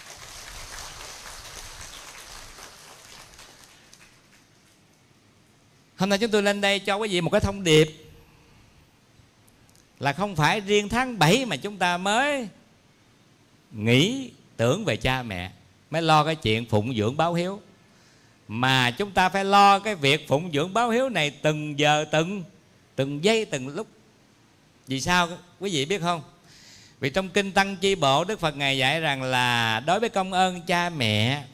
Hôm nay chúng tôi lên đây cho quý vị một cái thông điệp là không phải riêng tháng 7 mà chúng ta mới nghĩ tưởng về cha mẹ, mới lo cái chuyện phụng dưỡng báo hiếu, mà chúng ta phải lo cái việc phụng dưỡng báo hiếu này từng giờ từng giây từng lúc. Vì sao quý vị biết không? Vì trong kinh Tăng Chi Bộ, Đức Phật Ngài dạy rằng là đối với công ơn cha mẹ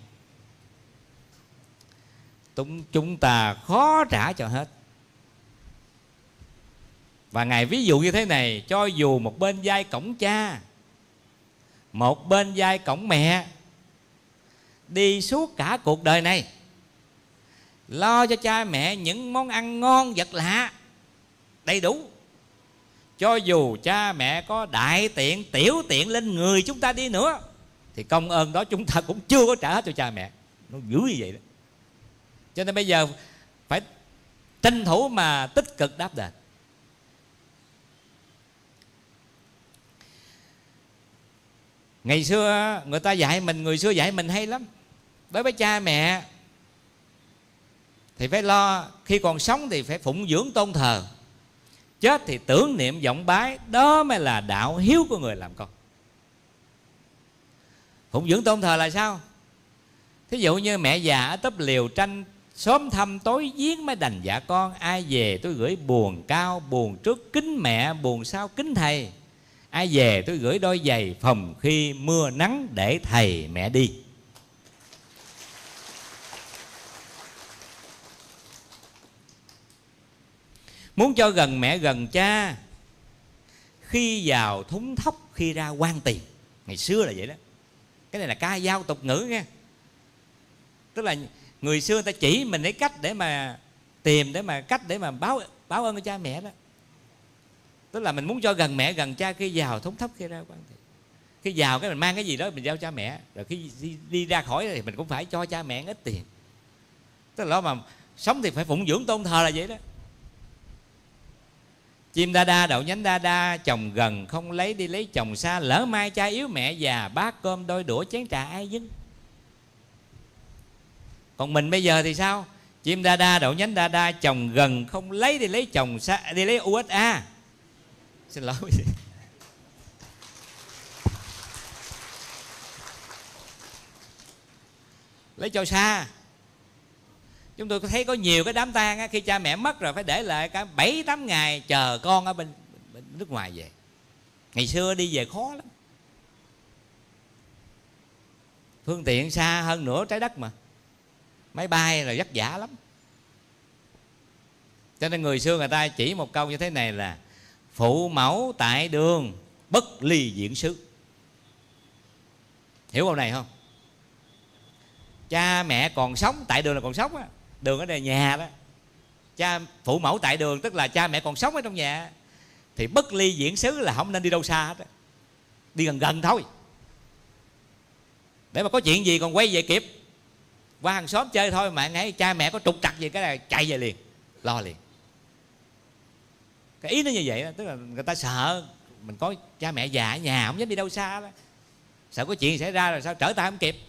chúng ta khó trả cho hết. Và Ngài ví dụ như thế này: cho dù một bên vai cổng cha, một bên vai cổng mẹ, đi suốt cả cuộc đời này, lo cho cha mẹ những món ăn ngon vật lạ đầy đủ, cho dù cha mẹ có đại tiện tiểu tiện lên người chúng ta đi nữa, thì công ơn đó chúng ta cũng chưa có trả hết cho cha mẹ. Nó dữ như vậy đó. Cho nên bây giờ phải tranh thủ mà tích cực đáp đền. Ngày xưa người ta dạy mình, người xưa dạy mình hay lắm. Đối với cha mẹ thì phải lo, khi còn sống thì phải phụng dưỡng tôn thờ, chết thì tưởng niệm vọng bái. Đó mới là đạo hiếu của người làm con. Phụng dưỡng tôn thờ là sao? Thí dụ như mẹ già ở túp liều tranh, sớm thăm tối giếng mới đành dạ con. Ai về tôi gửi buồn cao, buồn trước kính mẹ, buồn sau kính thầy. Ai về tôi gửi đôi giày phòng khi mưa nắng để thầy mẹ đi. Muốn cho gần mẹ gần cha, khi vào thúng thóc khi ra quan tiền. Ngày xưa là vậy đó. Cái này là ca dao tục ngữ nha. Tức là người xưa ta chỉ mình cái cách để mà tìm, để mà cách để mà báo ơn cho cha mẹ đó. Tức là mình muốn cho gần mẹ gần cha, khi vào thúng thóc khi ra quan tiền. Khi vào cái mình mang cái gì đó mình giao cha mẹ, rồi khi đi ra khỏi thì mình cũng phải cho cha mẹ ít tiền. Tức là mà sống thì phải phụng dưỡng tôn thờ là vậy đó. Chim đa đa đậu nhánh đa đa, chồng gần không lấy đi lấy chồng xa. Lỡ mai cha yếu mẹ già, bát cơm đôi đũa chén trà ai dưng. Còn mình bây giờ thì sao? Chim đa đa đậu nhánh đa đa, chồng gần không lấy đi lấy chồng xa, đi lấy USA. Xin lỗi. Lấy cho xa. Chúng tôi thấy có nhiều cái đám tang á, khi cha mẹ mất rồi phải để lại cả 7-8 ngày chờ con ở bên nước ngoài về. Ngày xưa đi về khó lắm, phương tiện xa hơn nửa trái đất mà, máy bay là vất vả lắm. Cho nên người xưa người ta chỉ một câu như thế này là: phụ mẫu tại đường, bất ly diễn xứ. Hiểu câu này không? Cha mẹ còn sống, tại đường là còn sống á, đường ở đây nhà đó. Phụ mẫu tại đường tức là cha mẹ còn sống ở trong nhà, thì bất ly diễn xứ là không nên đi đâu xa hết á. Đi gần gần thôi, để mà có chuyện gì còn quay về kịp. Qua hàng xóm chơi thôi mà ngay cha mẹ có trục trặc gì cái này chạy về liền, lo liền. Cái ý nó như vậy đó. Tức là người ta sợ mình có cha mẹ già ở nhà không dám đi đâu xa đó, sợ có chuyện xảy ra rồi sao trở tay không kịp.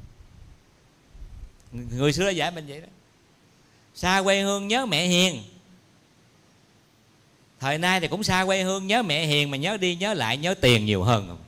Người xưa dạy mình vậy đó. Xa quê hương nhớ mẹ hiền. Thời nay thì cũng xa quê hương nhớ mẹ hiền, mà nhớ đi nhớ lại nhớ tiền nhiều hơn không?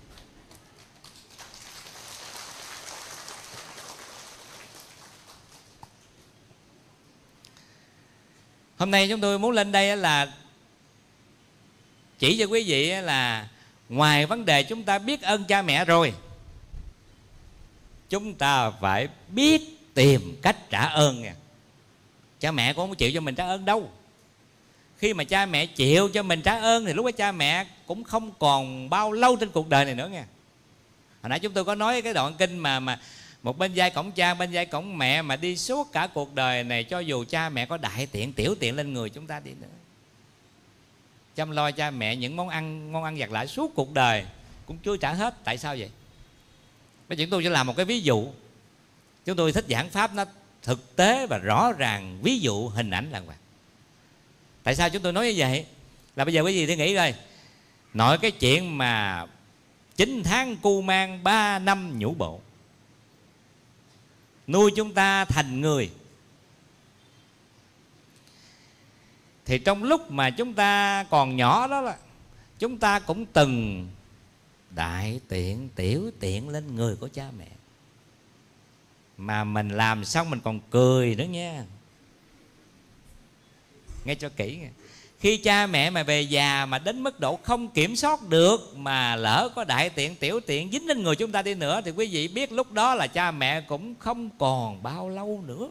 Hôm nay chúng tôi muốn lên đây là chỉ cho quý vị là ngoài vấn đề chúng ta biết ơn cha mẹ rồi, chúng ta phải biết tìm cách trả ơn nha. Cha mẹ cũng không chịu cho mình trả ơn đâu. Khi mà cha mẹ chịu cho mình trả ơn thì lúc đó cha mẹ cũng không còn bao lâu trên cuộc đời này nữa nha. Hồi nãy chúng tôi có nói cái đoạn kinh mà một bên vai cổng cha, bên vai cổng mẹ, mà đi suốt cả cuộc đời này, cho dù cha mẹ có đại tiện tiểu tiện lên người chúng ta đi nữa, chăm lo cha mẹ những món ăn vặt lạ suốt cuộc đời cũng chưa trả hết. Tại sao vậy? Bây giờ chúng tôi sẽ làm một cái ví dụ Chúng tôi thích giảng pháp nó thực tế và rõ ràng, ví dụ hình ảnh đàng hoàng. Tại sao chúng tôi nói như vậy? Là bây giờ quý vị thử nghĩ coi, nội cái chuyện mà 9 tháng cu mang 3 năm nhũ bộ nuôi chúng ta thành người, thì trong lúc mà chúng ta còn nhỏ đó là chúng ta cũng từng đại tiện tiểu tiện lên người của cha mẹ. Mà mình làm xong mình còn cười nữa nha. Nghe cho kỹ nghe. Khi cha mẹ mà về già mà đến mức độ không kiểm soát được, mà lỡ có đại tiện tiểu tiện dính lên người chúng ta đi nữa, thì quý vị biết lúc đó là cha mẹ cũng không còn bao lâu nữa.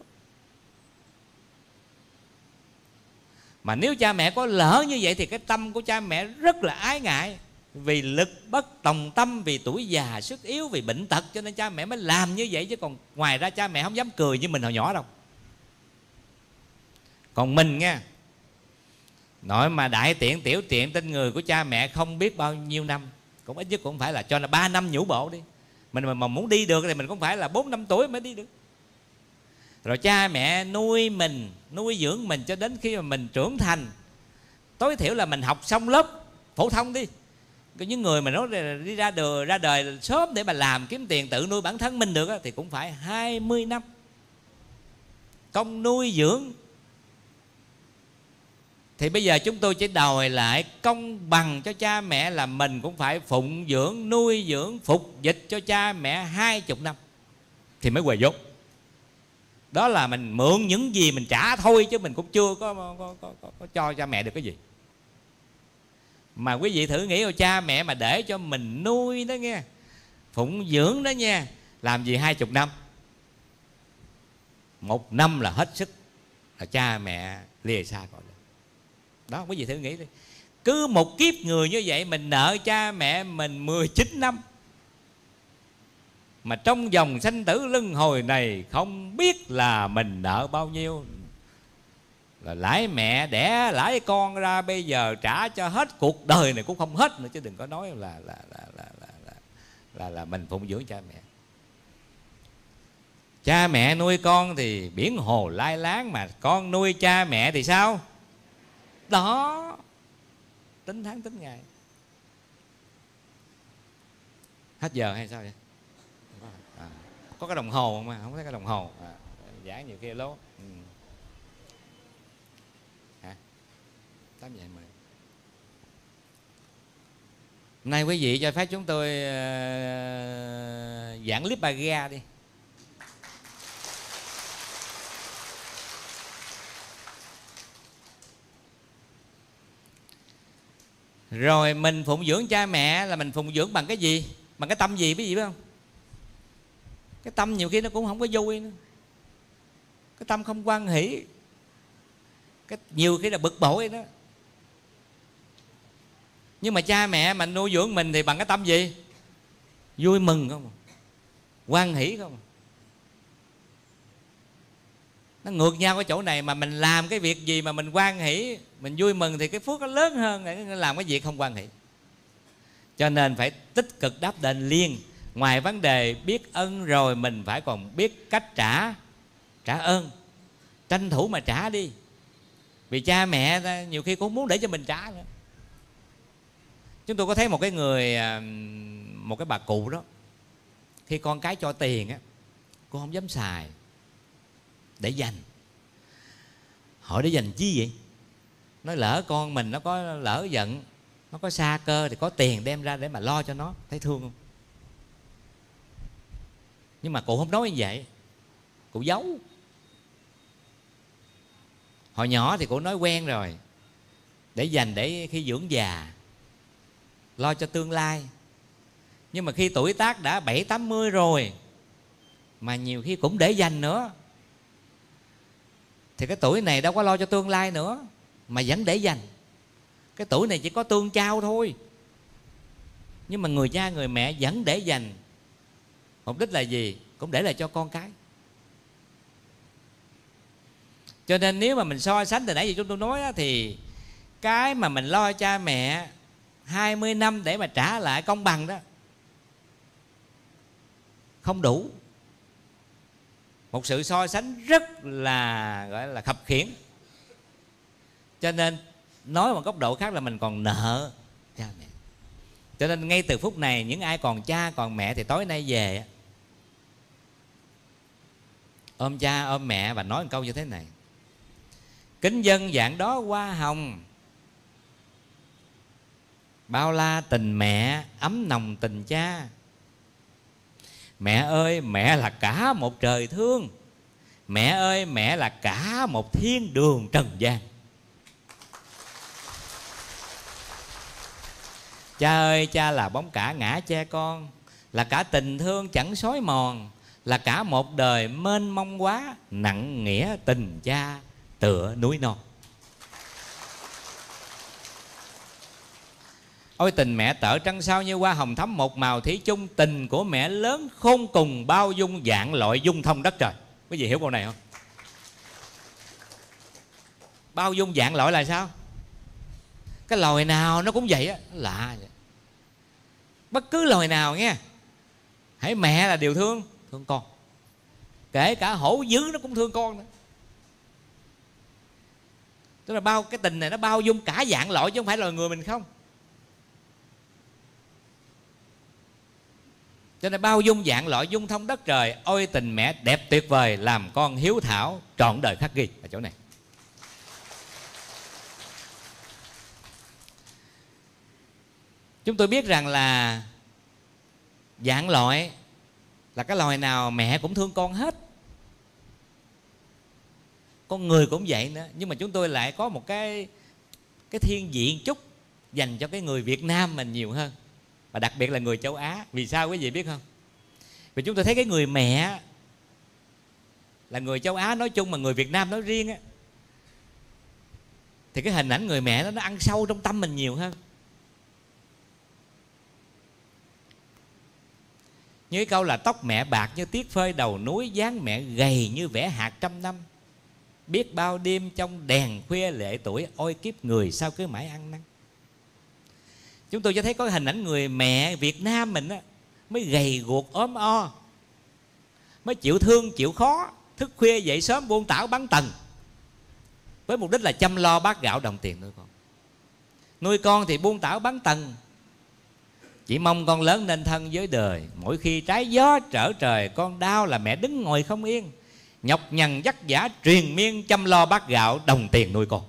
Mà nếu cha mẹ có lỡ như vậy thì cái tâm của cha mẹ rất là ái ngại. Vì lực bất tòng tâm, vì tuổi già sức yếu, vì bệnh tật, cho nên cha mẹ mới làm như vậy. Chứ còn ngoài ra cha mẹ không dám cười như mình hồi nhỏ đâu. Còn mình nha, nội mà đại tiện tiểu tiện trên người của cha mẹ không biết bao nhiêu năm, cũng ít nhất cũng phải là cho là 3 năm nhũ bộ đi. Mình mà muốn đi được thì mình cũng phải là 4-5 tuổi mới đi được. Rồi cha mẹ nuôi mình, nuôi dưỡng mình cho đến khi mà mình trưởng thành. Tối thiểu là mình học xong lớp phổ thông đi. Những người mà nó đi ra đời sớm để mà làm kiếm tiền tự nuôi bản thân mình được thì cũng phải 20 năm công nuôi dưỡng. Thì bây giờ chúng tôi chỉ đòi lại công bằng cho cha mẹ, là mình cũng phải phụng dưỡng, nuôi dưỡng, phục dịch cho cha mẹ 20 năm thì mới huề vốn. Đó là mình mượn những gì mình trả thôi, chứ mình cũng chưa có cho cha mẹ được cái gì. Mà quý vị thử nghĩ, cha mẹ mà để cho mình nuôi đó nghe, phụng dưỡng đó nha, làm gì 20 năm. 1 năm là hết sức, là cha mẹ lìa xa cõi đời. Đó, quý vị thử nghĩ đi. Cứ một kiếp người như vậy, mình nợ cha mẹ mình 19 năm. Mà trong dòng sanh tử luân hồi này không biết là mình nợ bao nhiêu. Là lãi mẹ đẻ lãi con ra, bây giờ trả cho hết cuộc đời này cũng không hết nữa, chứ đừng có nói là mình phụng dưỡng cha mẹ. Cha mẹ nuôi con thì biển hồ lai láng, mà con nuôi cha mẹ thì sao? Đó, tính tháng tính ngày. Hết giờ hay sao vậy? Có cái đồng hồ không? Không thấy cái đồng hồ. Giảng nhiều kia lố. 8 giờ 10. Hôm nay quý vị cho phép chúng tôi giảng clip Baga đi. Rồi mình phụng dưỡng cha mẹ là mình phụng dưỡng bằng cái gì? Bằng cái tâm gì quý vị biết không? Cái tâm nhiều khi nó cũng không có vui nữa. Cái tâm không hoan hỷ, nhiều khi là bực bội đó. Nhưng mà cha mẹ mà nuôi dưỡng mình thì bằng cái tâm gì? Vui mừng không? Hoan hỷ không? Nó ngược nhau cái chỗ này. Mà mình làm cái việc gì mà mình hoan hỷ, mình vui mừng, thì cái phước nó lớn hơn làm cái việc không hoan hỷ. Cho nên phải tích cực đáp đền liền. Ngoài vấn đề biết ân rồi, mình phải còn biết cách trả ơn. Tranh thủ mà trả đi. Vì cha mẹ nhiều khi cũng muốn để cho mình trả nữa. Chúng tôi có thấy một cái người, một cái bà cụ đó, khi con cái cho tiền á, cô không dám xài, để dành. Hỏi để dành chi vậy? Nói lỡ con mình nó có lỡ giận, nó có sa cơ, thì có tiền đem ra để mà lo cho nó. Thấy thương không? Nhưng mà cụ không nói như vậy, cụ giấu. Hồi nhỏ thì cụ nói quen rồi, để dành để khi dưỡng già, lo cho tương lai. Nhưng mà khi tuổi tác đã 70-80 rồi, mà nhiều khi cũng để dành nữa, thì cái tuổi này đâu có lo cho tương lai nữa, mà vẫn để dành. Cái tuổi này chỉ có tương trao thôi. Nhưng mà người cha người mẹ vẫn để dành. Mục đích là gì? Cũng để lại cho con cái. Cho nên nếu mà mình so sánh từ nãy giờ chúng tôi nói đó, thì cái mà mình lo cha mẹ 20 năm để mà trả lại công bằng đó không đủ. một sự so sánh rất là gọi là khập khiễng. Cho nên nói một góc độ khác là mình còn nợ cha mẹ. Cho nên ngay từ phút này, những ai còn cha còn mẹ thì tối nay về ôm cha ôm mẹ và nói một câu như thế này: kính dân dạng đó hoa hồng, bao la tình mẹ, ấm nồng tình cha. Mẹ ơi, mẹ là cả một trời thương. Mẹ ơi, mẹ là cả một thiên đường trần gian. Cha ơi, cha là bóng cả ngã che con, là cả tình thương chẳng xói mòn, là cả một đời mênh mông quá, nặng nghĩa tình cha tựa núi non. Ôi tình mẹ tợ trăng sao như hoa hồng thắm một màu thủy chung. Tình của mẹ lớn khôn cùng bao dung vạn loại dung thông đất trời. Quý vị hiểu câu này không? Bao dung vạn loại là sao? Cái loài nào nó cũng vậy á, lạ vậy. Bất cứ loài nào nghe, hãy mẹ là điều thương con. Kể cả hổ dữ nó cũng thương con nữa. Tức là bao cái tình này nó bao dung cả vạn loại chứ không phải loài người mình không. Cho nên bao dung vạn loại dung thông đất trời. Ôi tình mẹ đẹp tuyệt vời, làm con hiếu thảo trọn đời khắc ghi. Ở chỗ này chúng tôi biết rằng là vạn loại là cái loài nào mẹ cũng thương con hết. Con người cũng vậy nữa. Nhưng mà chúng tôi lại có một cái thiên diện chút dành cho cái người Việt Nam mình nhiều hơn, và đặc biệt là người châu Á. Vì sao quý vị biết không? Vì chúng tôi thấy cái người mẹ là người châu Á nói chung, mà người Việt Nam nói riêng á, thì cái hình ảnh người mẹ đó nó ăn sâu trong tâm mình nhiều hơn. Như cái câu là tóc mẹ bạc như tiết phơi đầu núi, dáng mẹ gầy như vẻ hạt trăm năm. Biết bao đêm trong đèn khuya lệ tuổi, ôi kiếp người sao cứ mãi ăn năn. Chúng tôi cho thấy có hình ảnh người mẹ Việt Nam mình á, mới gầy guộc ốm o, mới chịu thương chịu khó, thức khuya dậy sớm buôn tảo bán tần, với mục đích là chăm lo bát gạo đồng tiền nuôi con. Nuôi con thì buôn tảo bán tần, chỉ mong con lớn nên thân với đời. Mỗi khi trái gió trở trời, con đau là mẹ đứng ngồi không yên, nhọc nhằn vất vả triền miên chăm lo bát gạo đồng tiền nuôi con.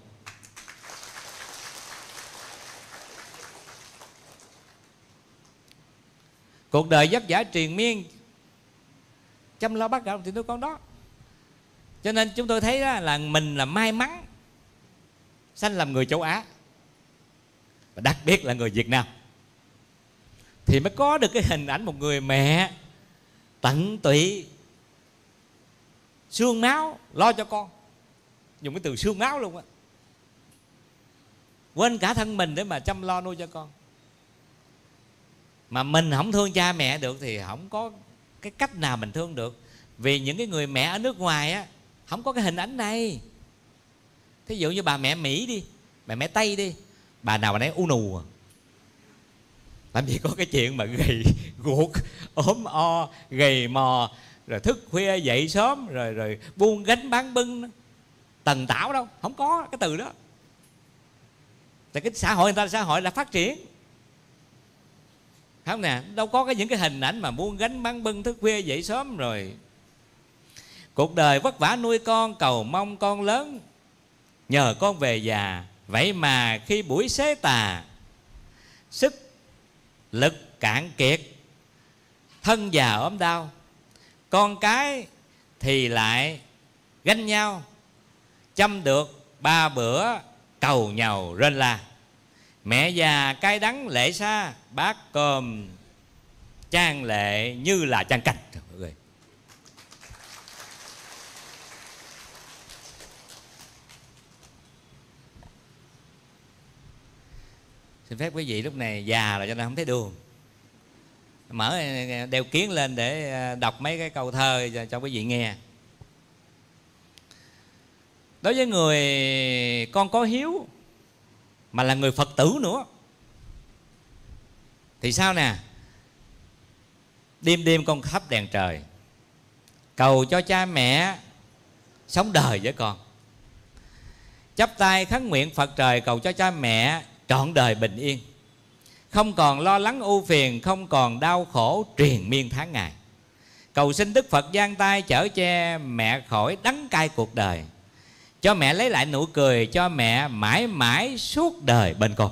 Cuộc đời vất vả triền miên chăm lo bát gạo thì nuôi con đó. Cho nên chúng tôi thấy đó là mình là may mắn sanh làm người châu Á, và đặc biệt là người Việt Nam, thì mới có được cái hình ảnh một người mẹ tận tụy xương máu lo cho con. Dùng cái từ xương máu luôn á, quên cả thân mình để mà chăm lo nuôi cho con. Mà mình không thương cha mẹ được thì không có cái cách nào mình thương được. Vì những cái người mẹ ở nước ngoài á, không có cái hình ảnh này. Thí dụ như bà mẹ Mỹ đi, bà mẹ Tây đi, bà nào bà nấy u nù à. Làm gì có cái chuyện mà gầy guộc ốm o, gầy mò, rồi thức khuya dậy sớm, rồi buôn gánh bán bưng tần tảo đâu. Không có cái từ đó. Tại cái xã hội người ta, xã hội là phát triển, không nè, đâu có những cái hình ảnh mà buôn gánh bán bưng thức khuya dậy sớm. Rồi cuộc đời vất vả nuôi con, cầu mong con lớn, nhờ con về già. Vậy mà khi buổi xế tà, sức lực cạn kiệt, thân già ốm đau, con cái thì lại ganh nhau, chăm được 3 bữa cầu nhàu rên la. Mẹ già cay đắng lệ xa, bát cơm chan lệ như là chan canh. Xin phép quý vị lúc này già rồi cho nên không thấy đường, mở đeo kiến lên để đọc mấy cái câu thơ cho quý vị nghe. Đối với người con có hiếu mà là người Phật tử nữa thì sao nè? Đêm đêm con thắp đèn trời, cầu cho cha mẹ sống đời với con. Chắp tay khấn nguyện Phật trời cầu cho cha mẹ trọn đời bình yên, không còn lo lắng ưu phiền, không còn đau khổ triền miên tháng ngày. Cầu xin Đức Phật giang tay chở che mẹ khỏi đắng cay cuộc đời, cho mẹ lấy lại nụ cười, cho mẹ mãi mãi suốt đời bên con.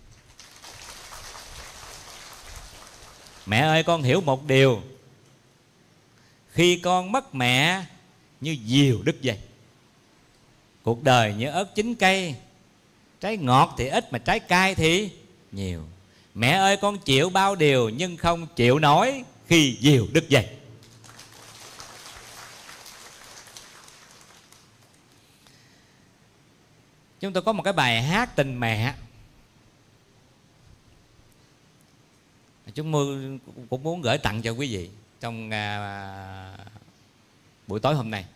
Mẹ ơi, con hiểu một điều, khi con mất mẹ như diều đứt dây. Cuộc đời như ớt chín cây, trái ngọt thì ít mà trái cay thì nhiều. Mẹ ơi, con chịu bao điều nhưng không chịu nổi khi diều đứt dây. Chúng tôi có một cái bài hát tình mẹ, chúng tôi cũng muốn gửi tặng cho quý vị trong buổi tối hôm nay.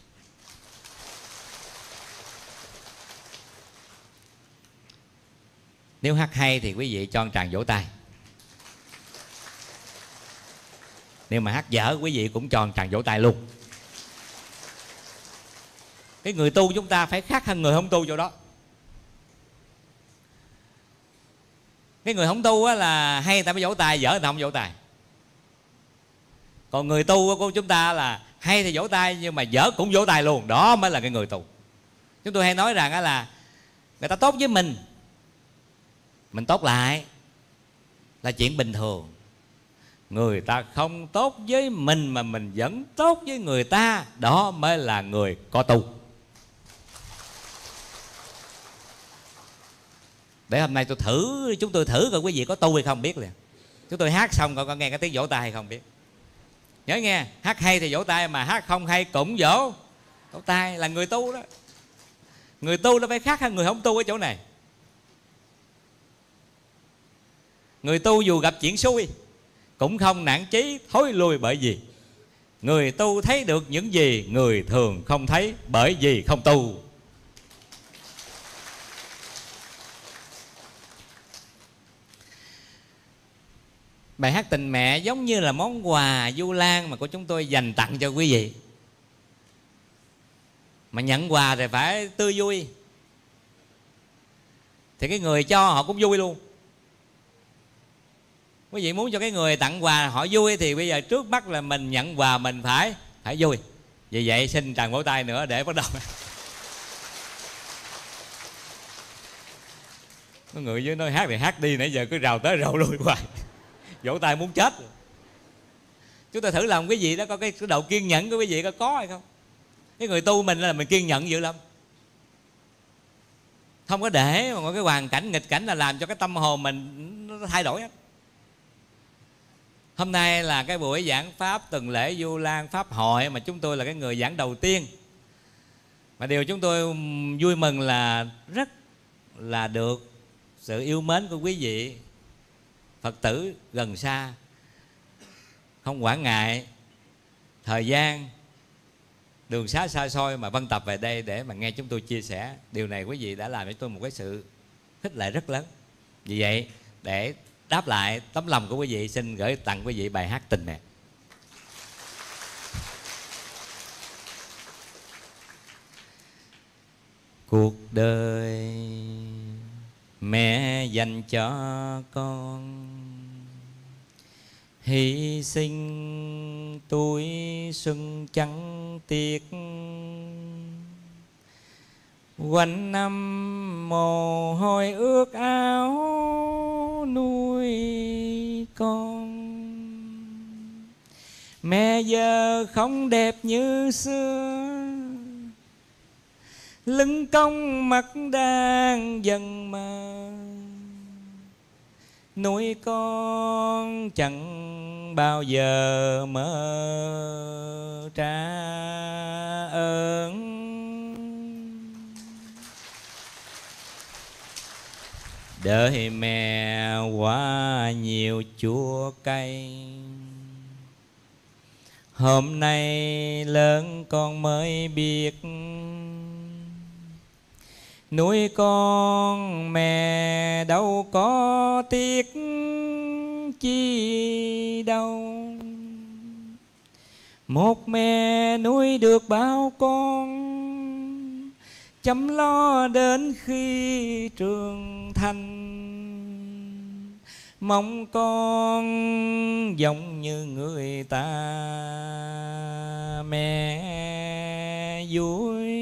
Nếu hát hay thì quý vị cho một tràng vỗ tay. Nếu mà hát dở quý vị cũng cho một tràng vỗ tay luôn. Cái người tu chúng ta phải khác hơn người không tu chỗ đó. Cái người không tu á là hay người ta mới vỗ tay, dở người ta không vỗ tay. Còn người tu của chúng ta là hay thì vỗ tay nhưng mà dở cũng vỗ tay luôn. Đó mới là cái người tu. Chúng tôi hay nói rằng á là người ta tốt với mình tốt lại là chuyện bình thường. Người ta không tốt với mình mà mình vẫn tốt với người ta, đó mới là người có tu. Để hôm nay chúng tôi thử coi quý vị có tu hay không biết liền. Chúng tôi hát xong coi có nghe cái tiếng vỗ tay hay không biết. Nhớ nghe, hát hay thì vỗ tay, mà hát không hay cũng vỗ tay, là người tu đó. Người tu nó phải khác hơn người không tu ở chỗ này. Người tu dù gặp chuyện xui cũng không nản chí thối lui, bởi vì người tu thấy được những gì người thường không thấy, bởi vì không tu. Bài hát tình mẹ giống như là món quà Vu Lan mà của chúng tôi dành tặng cho quý vị. Mà nhận quà thì phải tươi vui, thì cái người cho họ cũng vui luôn. Quý vị muốn cho cái người tặng quà họ vui thì bây giờ trước mắt là mình nhận quà mình phải vui. Vì vậy xin tràng vỗ tay nữa để bắt đầu. Có người với nói hát thì hát đi, nãy giờ cứ rào tới rào lui hoài, vỗ tay muốn chết. Chúng ta thử làm quý vị đó, có cái độ kiên nhẫn của quý vị có hay không. Cái người tu mình là mình kiên nhẫn dữ lắm, không có để mà cái hoàn cảnh nghịch cảnh là làm cho cái tâm hồn mình nó thay đổi hết. Hôm nay là cái buổi giảng pháp tuần lễ Vu Lan Pháp hội mà chúng tôi là cái người giảng đầu tiên. Mà điều chúng tôi vui mừng là rất là được sự yêu mến của quý vị Phật tử gần xa, không quản ngại thời gian đường xá xa xôi mà vân tập về đây để mà nghe chúng tôi chia sẻ. Điều này quý vị đã làm cho tôi một cái sự khích lệ rất lớn. Vì vậy để đáp lại tấm lòng của quý vị, xin gửi tặng quý vị bài hát tình mẹ. Cuộc đời mẹ dành cho con, hy sinh tuổi xuân chẳng tiếc, quanh năm mồ hôi ướt áo nuôi con. Mẹ giờ không đẹp như xưa, lưng cong mặt đang dần mờ, nuôi con chẳng bao giờ mơ trả ơn. Đời mẹ quá nhiều chua cay, hôm nay lớn con mới biết, nuôi con mẹ đâu có tiếc chi đâu. Một mẹ nuôi được bao con, chăm lo đến khi trưởng thành. Mong con giống như người ta, mẹ vui.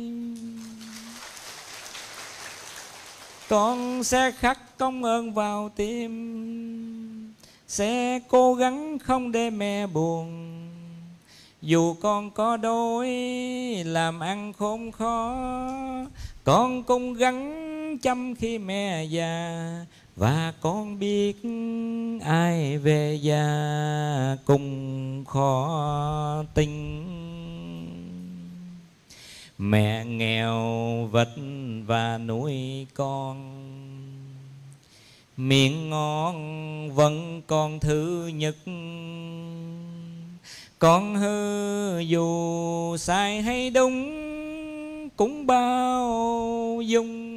Con sẽ khắc công ơn vào tim, sẽ cố gắng không để mẹ buồn. Dù con có đôi làm ăn khốn khó, con cũng gắng chăm khi mẹ già. Và con biết ai về già cũng khó tin. Mẹ nghèo vất và nuôi con, miệng ngon vẫn còn thứ nhất. Con hư dù sai hay đúng cũng bao dung.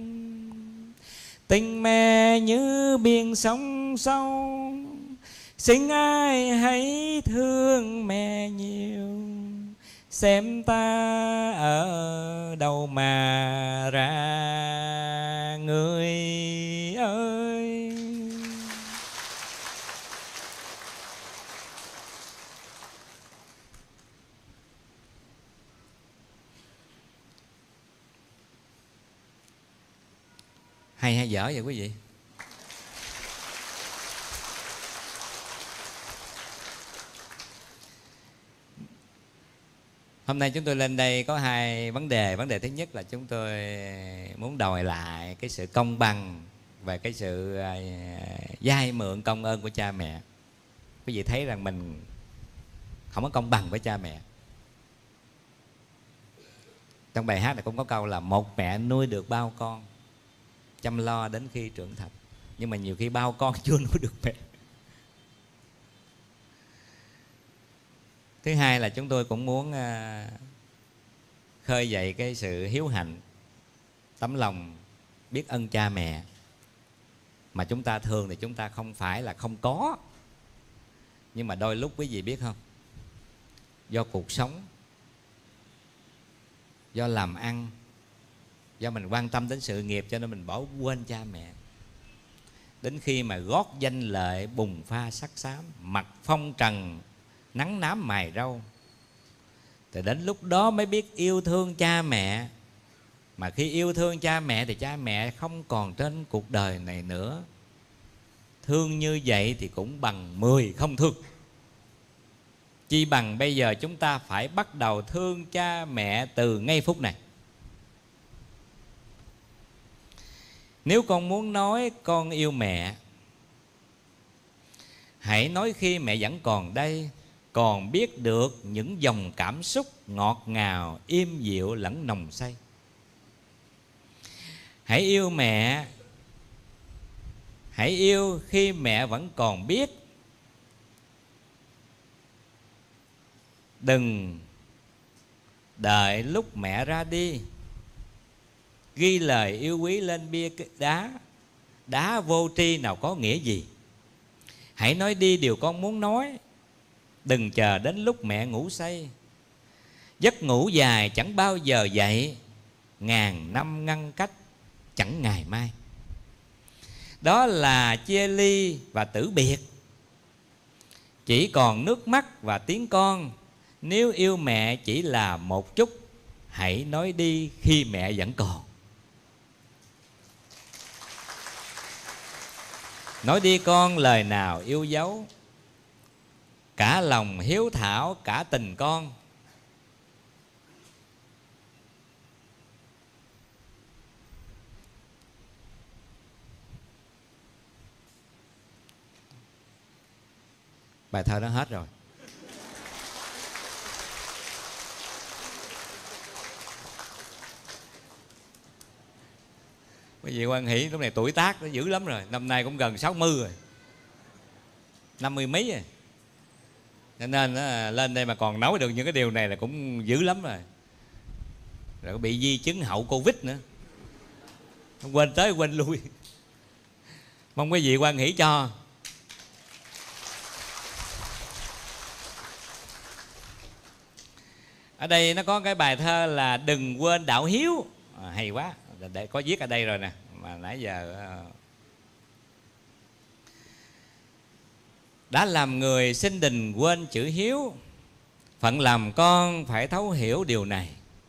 Tình mẹ như biển sông sâu, xin ai hãy thương mẹ nhiều. Xem ta ở đâu mà ra người ơi. Hay dở vậy quý vị? Hôm nay chúng tôi lên đây có hai vấn đề. Vấn đề thứ nhất là chúng tôi muốn đòi lại cái sự công bằng về cái sự vay mượn công ơn của cha mẹ. Quý vị thấy rằng mình không có công bằng với cha mẹ. Trong bài hát này cũng có câu là một mẹ nuôi được bao con, chăm lo đến khi trưởng thành. Nhưng mà nhiều khi bao con chưa nuôi được mẹ. Thứ hai là chúng tôi cũng muốn khơi dậy cái sự hiếu hạnh, tấm lòng biết ơn cha mẹ. Mà chúng ta thường thì chúng ta không phải là không có, nhưng mà đôi lúc quý vị biết không, do cuộc sống, do làm ăn, do mình quan tâm đến sự nghiệp cho nên mình bỏ quên cha mẹ. Đến khi mà gót danh lợi bùng pha sắc xám, mặt phong trần nắng nám mài râu, thì đến lúc đó mới biết yêu thương cha mẹ. Mà khi yêu thương cha mẹ thì cha mẹ không còn trên cuộc đời này nữa. Thương như vậy thì cũng bằng 10 không thương. Chi bằng bây giờ chúng ta phải bắt đầu thương cha mẹ từ ngay phút này. Nếu con muốn nói con yêu mẹ, hãy nói khi mẹ vẫn còn đây, còn biết được những dòng cảm xúc ngọt ngào, êm dịu lẫn nồng say. Hãy yêu mẹ, hãy yêu khi mẹ vẫn còn biết. Đừng đợi lúc mẹ ra đi, ghi lời yêu quý lên bia đá, đá vô tri nào có nghĩa gì. Hãy nói đi điều con muốn nói, đừng chờ đến lúc mẹ ngủ say. Giấc ngủ dài chẳng bao giờ dậy, ngàn năm ngăn cách chẳng ngày mai. Đó là chia ly và tử biệt, chỉ còn nước mắt và tiếng con. Nếu yêu mẹ chỉ là một chút, hãy nói đi khi mẹ vẫn còn. Nói đi con lời nào yêu dấu, cả lòng hiếu thảo cả tình con. Bài thơ đó hết rồi. Quý vị Quan Hỷ lúc này tuổi tác nó dữ lắm rồi. Năm nay cũng gần 60 rồi, 50 mấy rồi. Cho nên lên đây mà còn nói được những cái điều này là cũng dữ lắm rồi. Rồi bị di chứng hậu Covid nữa, quên tới quên lui. Mong quý vị Quan Hỷ cho. Ở đây nó có cái bài thơ là đừng quên đạo hiếu. Hay quá, để có viết ở đây rồi nè, mà nãy giờ đã làm người xin đừng quên chữ hiếu, phận làm con phải thấu hiểu điều này.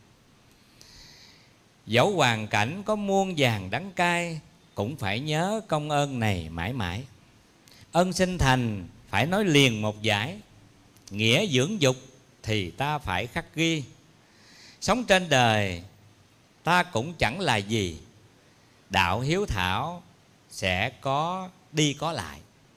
Dẫu hoàn cảnh có muôn vàn đắng cay, cũng phải nhớ công ơn này mãi mãi. Ân sinh thành phải nói liền một giải, nghĩa dưỡng dục thì ta phải khắc ghi. Sống trên đời ta cũng chẳng là gì, đạo hiếu thảo sẽ có đi có lại.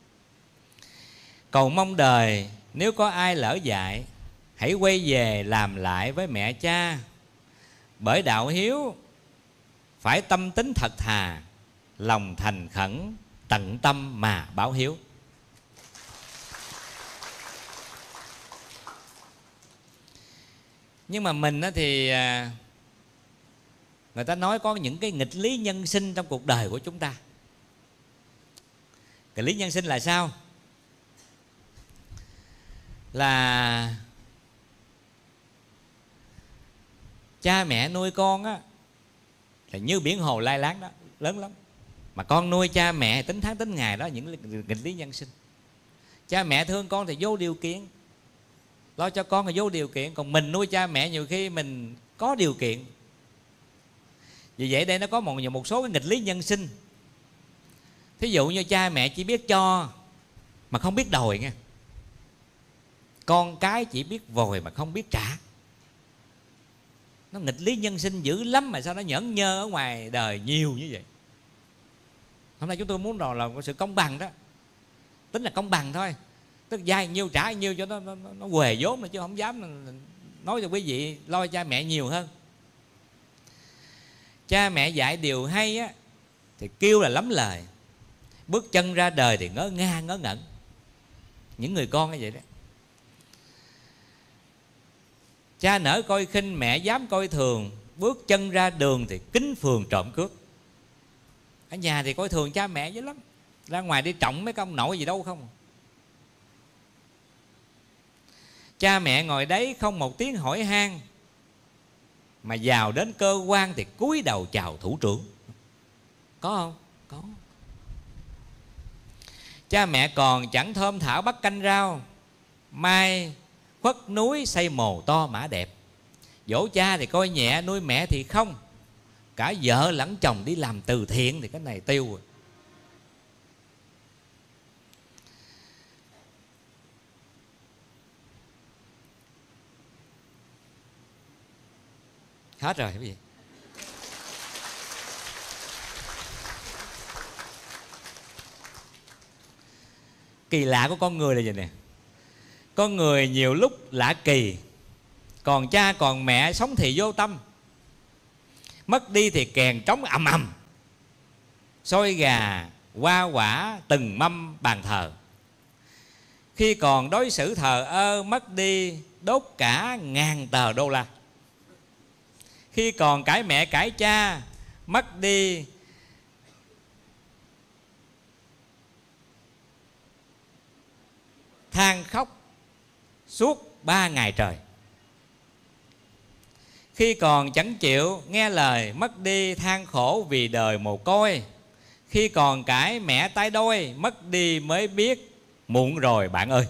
Cầu mong đời nếu có ai lỡ dại, hãy quay về làm lại với mẹ cha. Bởi đạo hiếu phải tâm tính thật thà, lòng thành khẩn tận tâm mà báo hiếu. Nhưng mà mình thì người ta nói có những cái nghịch lý nhân sinh trong cuộc đời của chúng ta. Cái lý nhân sinh là sao? Là cha mẹ nuôi con á là như biển hồ lai láng đó, lớn lắm. Mà con nuôi cha mẹ tính tháng tính ngày đó, những nghịch lý nhân sinh. Cha mẹ thương con thì vô điều kiện, lo cho con là vô điều kiện. Còn mình nuôi cha mẹ nhiều khi mình có điều kiện. Vì vậy đây nó có một số cái nghịch lý nhân sinh. Thí dụ như cha mẹ chỉ biết cho mà không biết đòi nha. Con cái chỉ biết vòi mà không biết trả. Nó nghịch lý nhân sinh dữ lắm, mà sao nó nhẫn nhơ ở ngoài đời nhiều như vậy. Hôm nay chúng tôi muốn là sự công bằng đó. Tính là công bằng thôi, tức dai nhiêu trả nhiêu cho nó huề vốn mà, chứ không dám nói cho quý vị lo cha mẹ nhiều hơn. Cha mẹ dạy điều hay á thì kêu là lắm lời, bước chân ra đời thì ngớ nga ngớ ngẩn. Những người con như vậy đó. Cha nỡ coi khinh, mẹ dám coi thường, bước chân ra đường thì kính phường trộm cướp. Ở nhà thì coi thường cha mẹ dữ lắm, ra ngoài đi trọng mấy công nội gì đâu không. Cha mẹ ngồi đấy không một tiếng hỏi han, mà vào đến cơ quan thì cúi đầu chào thủ trưởng. Có không? Có. Cha mẹ còn chẳng thơm thảo bắt canh rau, mai khuất núi xây mồ to mã đẹp. Dỗ cha thì coi nhẹ, nuôi mẹ thì không. Cả vợ lẫn chồng đi làm từ thiện thì cái này tiêu rồi. Hết rồi cái gì? Kỳ lạ của con người là gì nè. Con người nhiều lúc lạ kỳ. Còn cha còn mẹ sống thì vô tâm, mất đi thì kèn trống ầm ầm, xôi gà hoa quả từng mâm bàn thờ. Khi còn đối xử thờ ơ, mất đi đốt cả ngàn tờ đô la. Khi còn cãi mẹ cãi cha, mất đi than khóc suốt 3 ngày trời. Khi còn chẳng chịu nghe lời, mất đi than khổ vì đời mồ côi. Khi còn cãi mẹ tay đôi, mất đi mới biết muộn rồi bạn ơi.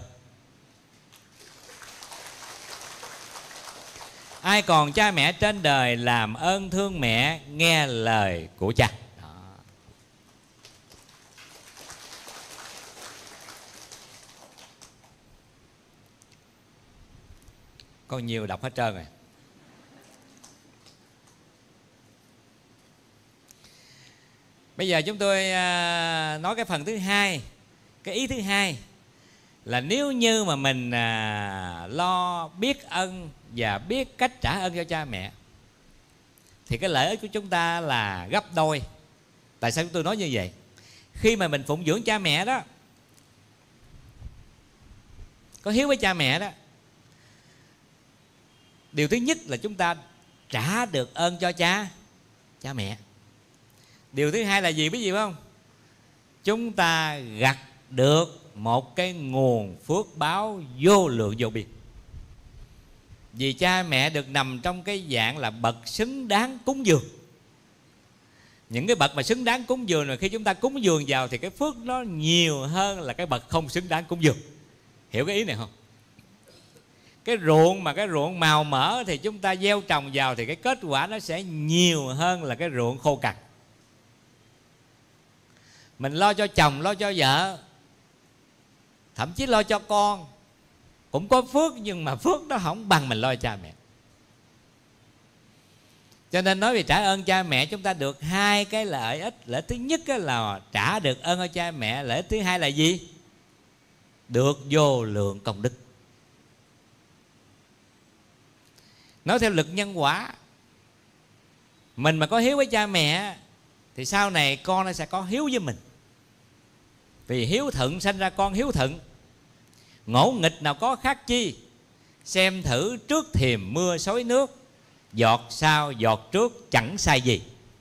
Ai còn cha mẹ trên đời, làm ơn thương mẹ, nghe lời của cha. Đó. Còn nhiều đọc hết trơn rồi. Bây giờ chúng tôi nói cái phần thứ hai. Cái ý thứ hai là nếu như mà mình lo biết ơn và biết cách trả ơn cho cha mẹ thì cái lợi ích của chúng ta là gấp đôi. Tại sao chúng tôi nói như vậy? Khi mà mình phụng dưỡng cha mẹ đó, có hiếu với cha mẹ đó, điều thứ nhất là chúng ta trả được ơn cho cha mẹ. Điều thứ hai là gì biết gì không? Chúng ta gặt được một cái nguồn phước báo vô lượng vô biên. Vì cha mẹ được nằm trong cái dạng là bậc xứng đáng cúng dường. Những cái bậc mà xứng đáng cúng dường, rồi khi chúng ta cúng dường vào thì cái phước nó nhiều hơn là cái bậc không xứng đáng cúng dường. Hiểu cái ý này không? Cái ruộng mà cái ruộng màu mỡ thì chúng ta gieo trồng vào thì cái kết quả nó sẽ nhiều hơn là cái ruộng khô cằn. Mình lo cho chồng, lo cho vợ, thậm chí lo cho con cũng có phước, nhưng mà phước nó không bằng mình lo cho cha mẹ. Cho nên nói về trả ơn cha mẹ, chúng ta được hai cái lợi ích. Lợi ích thứ nhất là trả được ơn ở cha mẹ. Lợi ích thứ hai là gì? Được vô lượng công đức. Nói theo lực nhân quả, mình mà có hiếu với cha mẹ thì sau này con nó sẽ có hiếu với mình. Vì hiếu thuận sanh ra con hiếu thuận. Ngỗ nghịch nào có khác chi, xem thử trước thềm mưa xối nước, giọt sau giọt trước chẳng sai gì.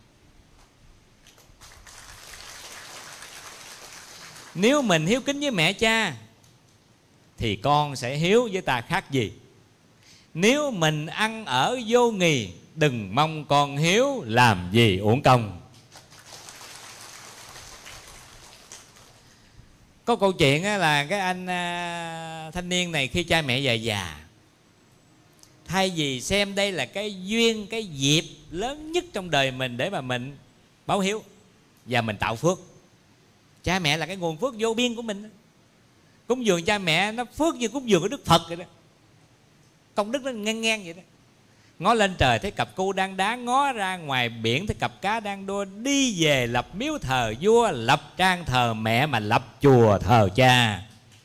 Nếu mình hiếu kính với mẹ cha thì con sẽ hiếu với ta khác gì. Nếu mình ăn ở vô nghì, đừng mong con hiếu làm gì uổng công. Có câu chuyện là cái anh thanh niên này khi cha mẹ về già, thay vì xem đây là cái duyên, cái dịp lớn nhất trong đời mình để mà mình báo hiếu và mình tạo phước. Cha mẹ là cái nguồn phước vô biên của mình. Cúng dường cha mẹ nó phước như cúng dường của Đức Phật vậy đó. Công đức nó ngang ngang vậy đó. Ngó lên trời thấy cặp cu đang đá, ngó ra ngoài biển thấy cặp cá đang đua. Đi về lập miếu thờ vua, lập trang thờ mẹ mà lập chùa thờ cha.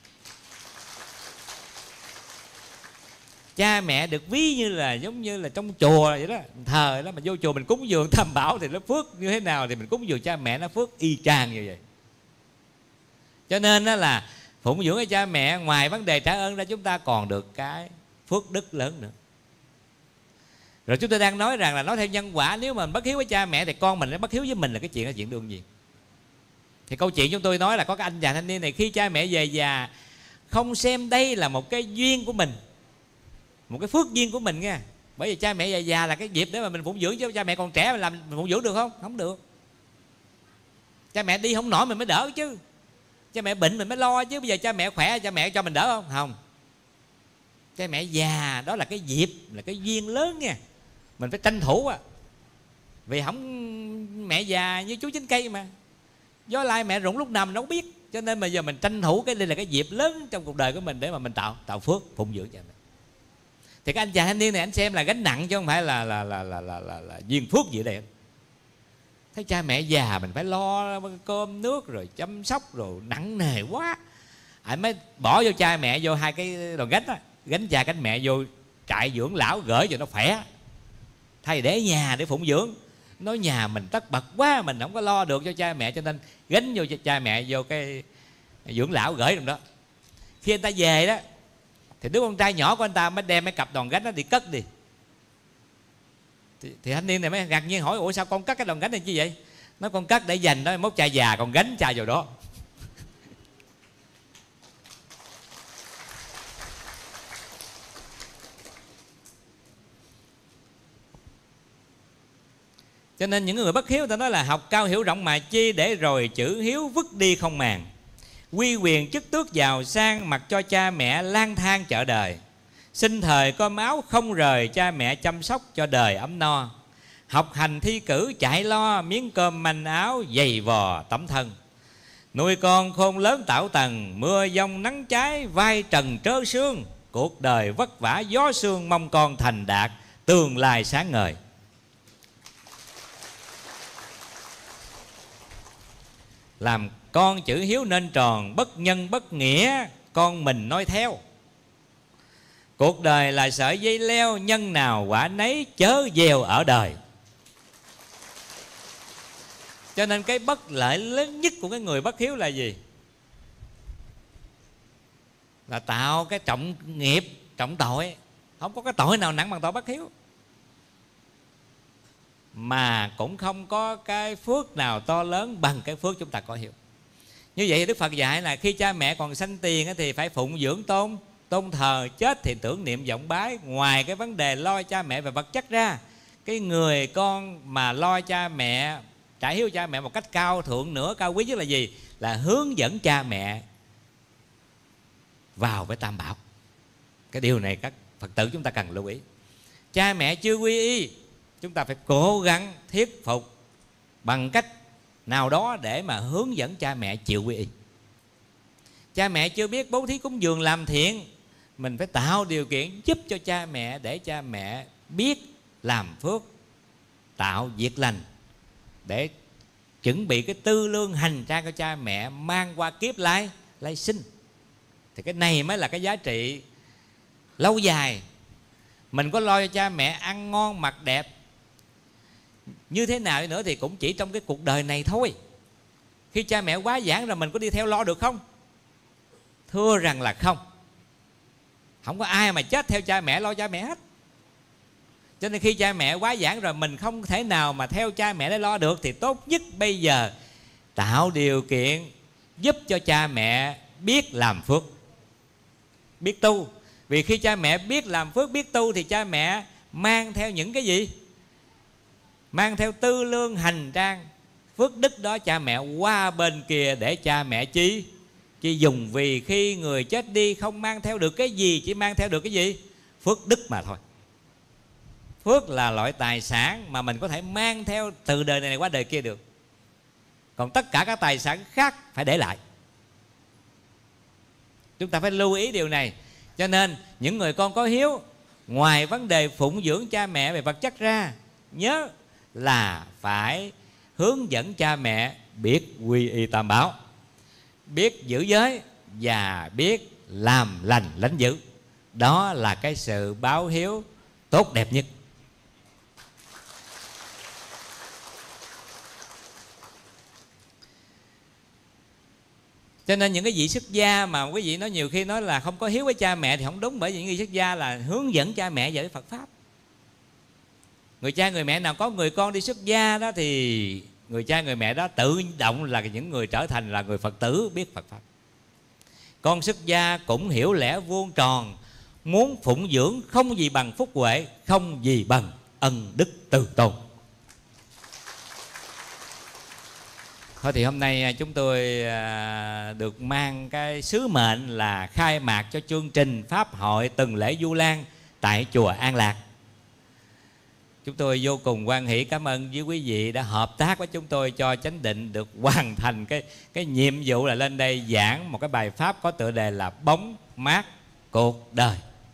Cha mẹ được ví như là giống như là trong chùa vậy đó, thờ đó. Mà vô chùa mình cúng dường Tam Bảo thì nó phước như thế nào thì mình cúng dường cha mẹ nó phước y chang như vậy. Cho nên đó là phụng dưỡng cho cha mẹ, ngoài vấn đề trả ơn ra chúng ta còn được cái phước đức lớn nữa. Rồi chúng tôi đang nói rằng là nói theo nhân quả, nếu mà mình bất hiếu với cha mẹ thì con mình nó bất hiếu với mình là cái chuyện đương nhiên. Thì câu chuyện chúng tôi nói là có cái anh chàng thanh niên này khi cha mẹ về già, không xem đây là một cái duyên của mình, một cái phước duyên của mình nha. Bởi vì cha mẹ về già là cái dịp để mà mình phụng dưỡng, chứ cha mẹ còn trẻ mình phụng dưỡng được không? Không được. Cha mẹ đi không nổi mình mới đỡ chứ. Cha mẹ bệnh mình mới lo chứ. Bây giờ cha mẹ khỏe, cha mẹ cho mình đỡ không? Không. Cha mẹ già đó là cái dịp, là cái duyên lớn nha. Mình phải tranh thủ à. Vì không, mẹ già như chú chín cây mà, gió lai mẹ rụng lúc nào mình đâu biết. Cho nên bây giờ mình tranh thủ cái đây là cái dịp lớn trong cuộc đời của mình để mà mình tạo phước phụng dưỡng cha mẹ. Thì cái anh chàng thanh niên này anh xem là gánh nặng chứ không phải là duyên phước gì ở đây. Thấy cha mẹ già mình phải lo cơm nước rồi chăm sóc rồi nặng nề quá, anh mới bỏ vô cha mẹ vô hai cái đòn gánh đó, gánh cha gánh mẹ vô trại dưỡng lão gửi cho nó khỏe, thay để nhà để phụng dưỡng. Nói nhà mình tất bật quá, mình không có lo được cho cha mẹ, cho nên gánh vô cho cha mẹ vô cái dưỡng lão gửi trong đó. Khi anh ta về đó thì đứa con trai nhỏ của anh ta mới đem cái cặp đòn gánh đó đi cất đi. Thì thanh niên này mới ngạc nhiên hỏi: ủa sao con cất cái đòn gánh này như vậy? Nói con cất để dành đó, mốt cha già con gánh cha vào đó. Cho nên những người bất hiếu ta nói là học cao hiểu rộng mà chi, để rồi chữ hiếu vứt đi không màng. Quy quyền chức tước giàu sang, mặc cho cha mẹ lang thang chợ đời. Sinh thời cơm áo không rời, cha mẹ chăm sóc cho đời ấm no. Học hành thi cử chạy lo, miếng cơm manh áo giày vò tấm thân. Nuôi con khôn lớn tạo tầng, mưa giông nắng cháy vai trần trơ sương. Cuộc đời vất vả gió sương, mong con thành đạt tương lai sáng ngời. Làm con chữ hiếu nên tròn, bất nhân bất nghĩa con mình nói theo. Cuộc đời là sợi dây leo, nhân nào quả nấy chớ gieo ở đời. Cho nên cái bất lợi lớn nhất của cái người bất hiếu là gì? Là tạo cái trọng nghiệp, trọng tội. Không có cái tội nào nặng bằng tội bất hiếu. Mà cũng không có cái phước nào to lớn bằng cái phước chúng ta có hiếu. Như vậy Đức Phật dạy là khi cha mẹ còn sanh tiền thì phải phụng dưỡng tôn tôn thờ, chết thì tưởng niệm vọng bái. Ngoài cái vấn đề lo cha mẹ về vật chất ra, cái người con mà lo cha mẹ, trả hiếu cha mẹ một cách cao thượng nữa, cao quý nhất là gì? Là hướng dẫn cha mẹ vào với Tam Bảo. Cái điều này các Phật tử chúng ta cần lưu ý. Cha mẹ chưa quy y, chúng ta phải cố gắng thuyết phục bằng cách nào đó để mà hướng dẫn cha mẹ chịu quy y. Cha mẹ chưa biết bố thí cúng dường làm thiện, mình phải tạo điều kiện giúp cho cha mẹ, để cha mẹ biết làm phước, tạo việc lành, để chuẩn bị cái tư lương hành trang cho cha mẹ mang qua kiếp lai sinh. Thì cái này mới là cái giá trị lâu dài. Mình có lo cho cha mẹ ăn ngon mặc đẹp như thế nào đi nữa thì cũng chỉ trong cái cuộc đời này thôi. Khi cha mẹ quá giảng rồi mình có đi theo lo được không? Thưa rằng là không. Không có ai mà chết theo cha mẹ, lo cha mẹ hết. Cho nên khi cha mẹ quá giảng rồi mình không thể nào mà theo cha mẹ để lo được, thì tốt nhất bây giờ tạo điều kiện giúp cho cha mẹ biết làm phước, biết tu. Vì khi cha mẹ biết làm phước, biết tu thì cha mẹ mang theo những cái gì? Mang theo tư lương hành trang phước đức đó, cha mẹ qua bên kia để cha mẹ chi dùng. Vì khi người chết đi không mang theo được cái gì, chỉ mang theo được cái gì? Phước đức mà thôi. Phước là loại tài sản mà mình có thể mang theo từ đời này qua đời kia được. Còn tất cả các tài sản khác phải để lại. Chúng ta phải lưu ý điều này. Cho nên những người con có hiếu, ngoài vấn đề phụng dưỡng cha mẹ về vật chất ra, nhớ là phải hướng dẫn cha mẹ biết quy y Tam Bảo, biết giữ giới và biết làm lành lãnh dữ. Đó là cái sự báo hiếu tốt đẹp nhất. Cho nên những cái vị xuất gia mà quý vị nói nhiều khi nói là không có hiếu với cha mẹ thì không đúng. Bởi vì những vị xuất gia là hướng dẫn cha mẹ về Phật Pháp. Người cha người mẹ nào có người con đi xuất gia đó thì người cha người mẹ đó tự động là những người trở thành là người Phật tử biết Phật Pháp. Con xuất gia cũng hiểu lẽ vuông tròn, muốn phụng dưỡng không gì bằng phúc huệ, không gì bằng ân đức từ tôn. Thôi thì hôm nay chúng tôi được mang cái sứ mệnh là khai mạc cho chương trình Pháp hội Tuần lễ Vu Lan tại chùa An Lạc. Chúng tôi vô cùng hoan hỷ cảm ơn với quý vị đã hợp tác với chúng tôi cho Chánh Định được hoàn thành cái nhiệm vụ là lên đây giảng một cái bài pháp có tựa đề là Bóng mát cuộc đời.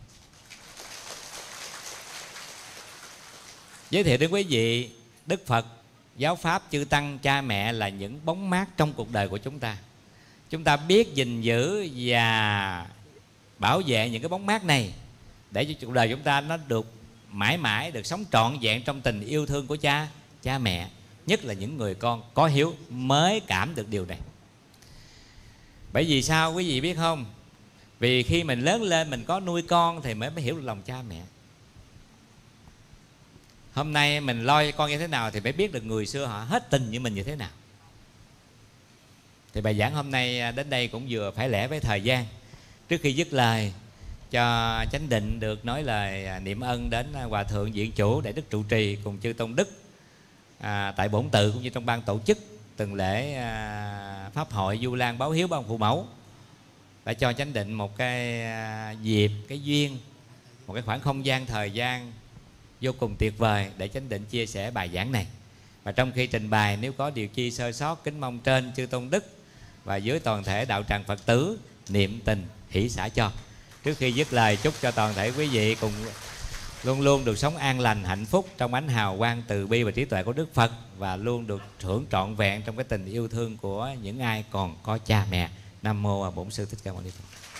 Giới thiệu đến quý vị, Đức Phật, Giáo Pháp, Chư Tăng, cha mẹ là những bóng mát trong cuộc đời của chúng ta. Chúng ta biết gìn giữ và bảo vệ những cái bóng mát này để cho cuộc đời chúng ta nó được mãi mãi được sống trọn vẹn trong tình yêu thương của cha mẹ. Nhất là những người con có hiếu mới cảm được điều này. Bởi vì sao quý vị biết không? Vì khi mình lớn lên mình có nuôi con thì mới hiểu được lòng cha mẹ. Hôm nay mình lo cho con như thế nào thì phải biết được người xưa họ hết tình như mình như thế nào. Thì bài giảng hôm nay đến đây cũng vừa phải lẽ với thời gian. Trước khi dứt lời, cho Chánh Định được nói lời niệm ân đến Hòa Thượng Viện Chủ Đại Đức trụ trì cùng chư Tôn Đức tại bổn tự cũng như trong ban tổ chức tuần lễ Pháp hội Vu Lan báo hiếu ba ông phụ mẫu, đã cho Chánh Định một cái dịp, cái duyên, một cái khoảng không gian thời gian vô cùng tuyệt vời để Chánh Định chia sẻ bài giảng này. Và trong khi trình bày nếu có điều chi sơ sót, kính mong trên chư Tôn Đức và dưới toàn thể đạo tràng Phật tử niệm tình hỷ xả cho. Trước khi dứt lời, chúc cho toàn thể quý vị cùng luôn luôn được sống an lành, hạnh phúc trong ánh hào quang từ bi và trí tuệ của Đức Phật, và luôn được hưởng trọn vẹn trong cái tình yêu thương của những ai còn có cha mẹ. Nam mô Bổn Sư Thích Ca Mâu Ni Phật.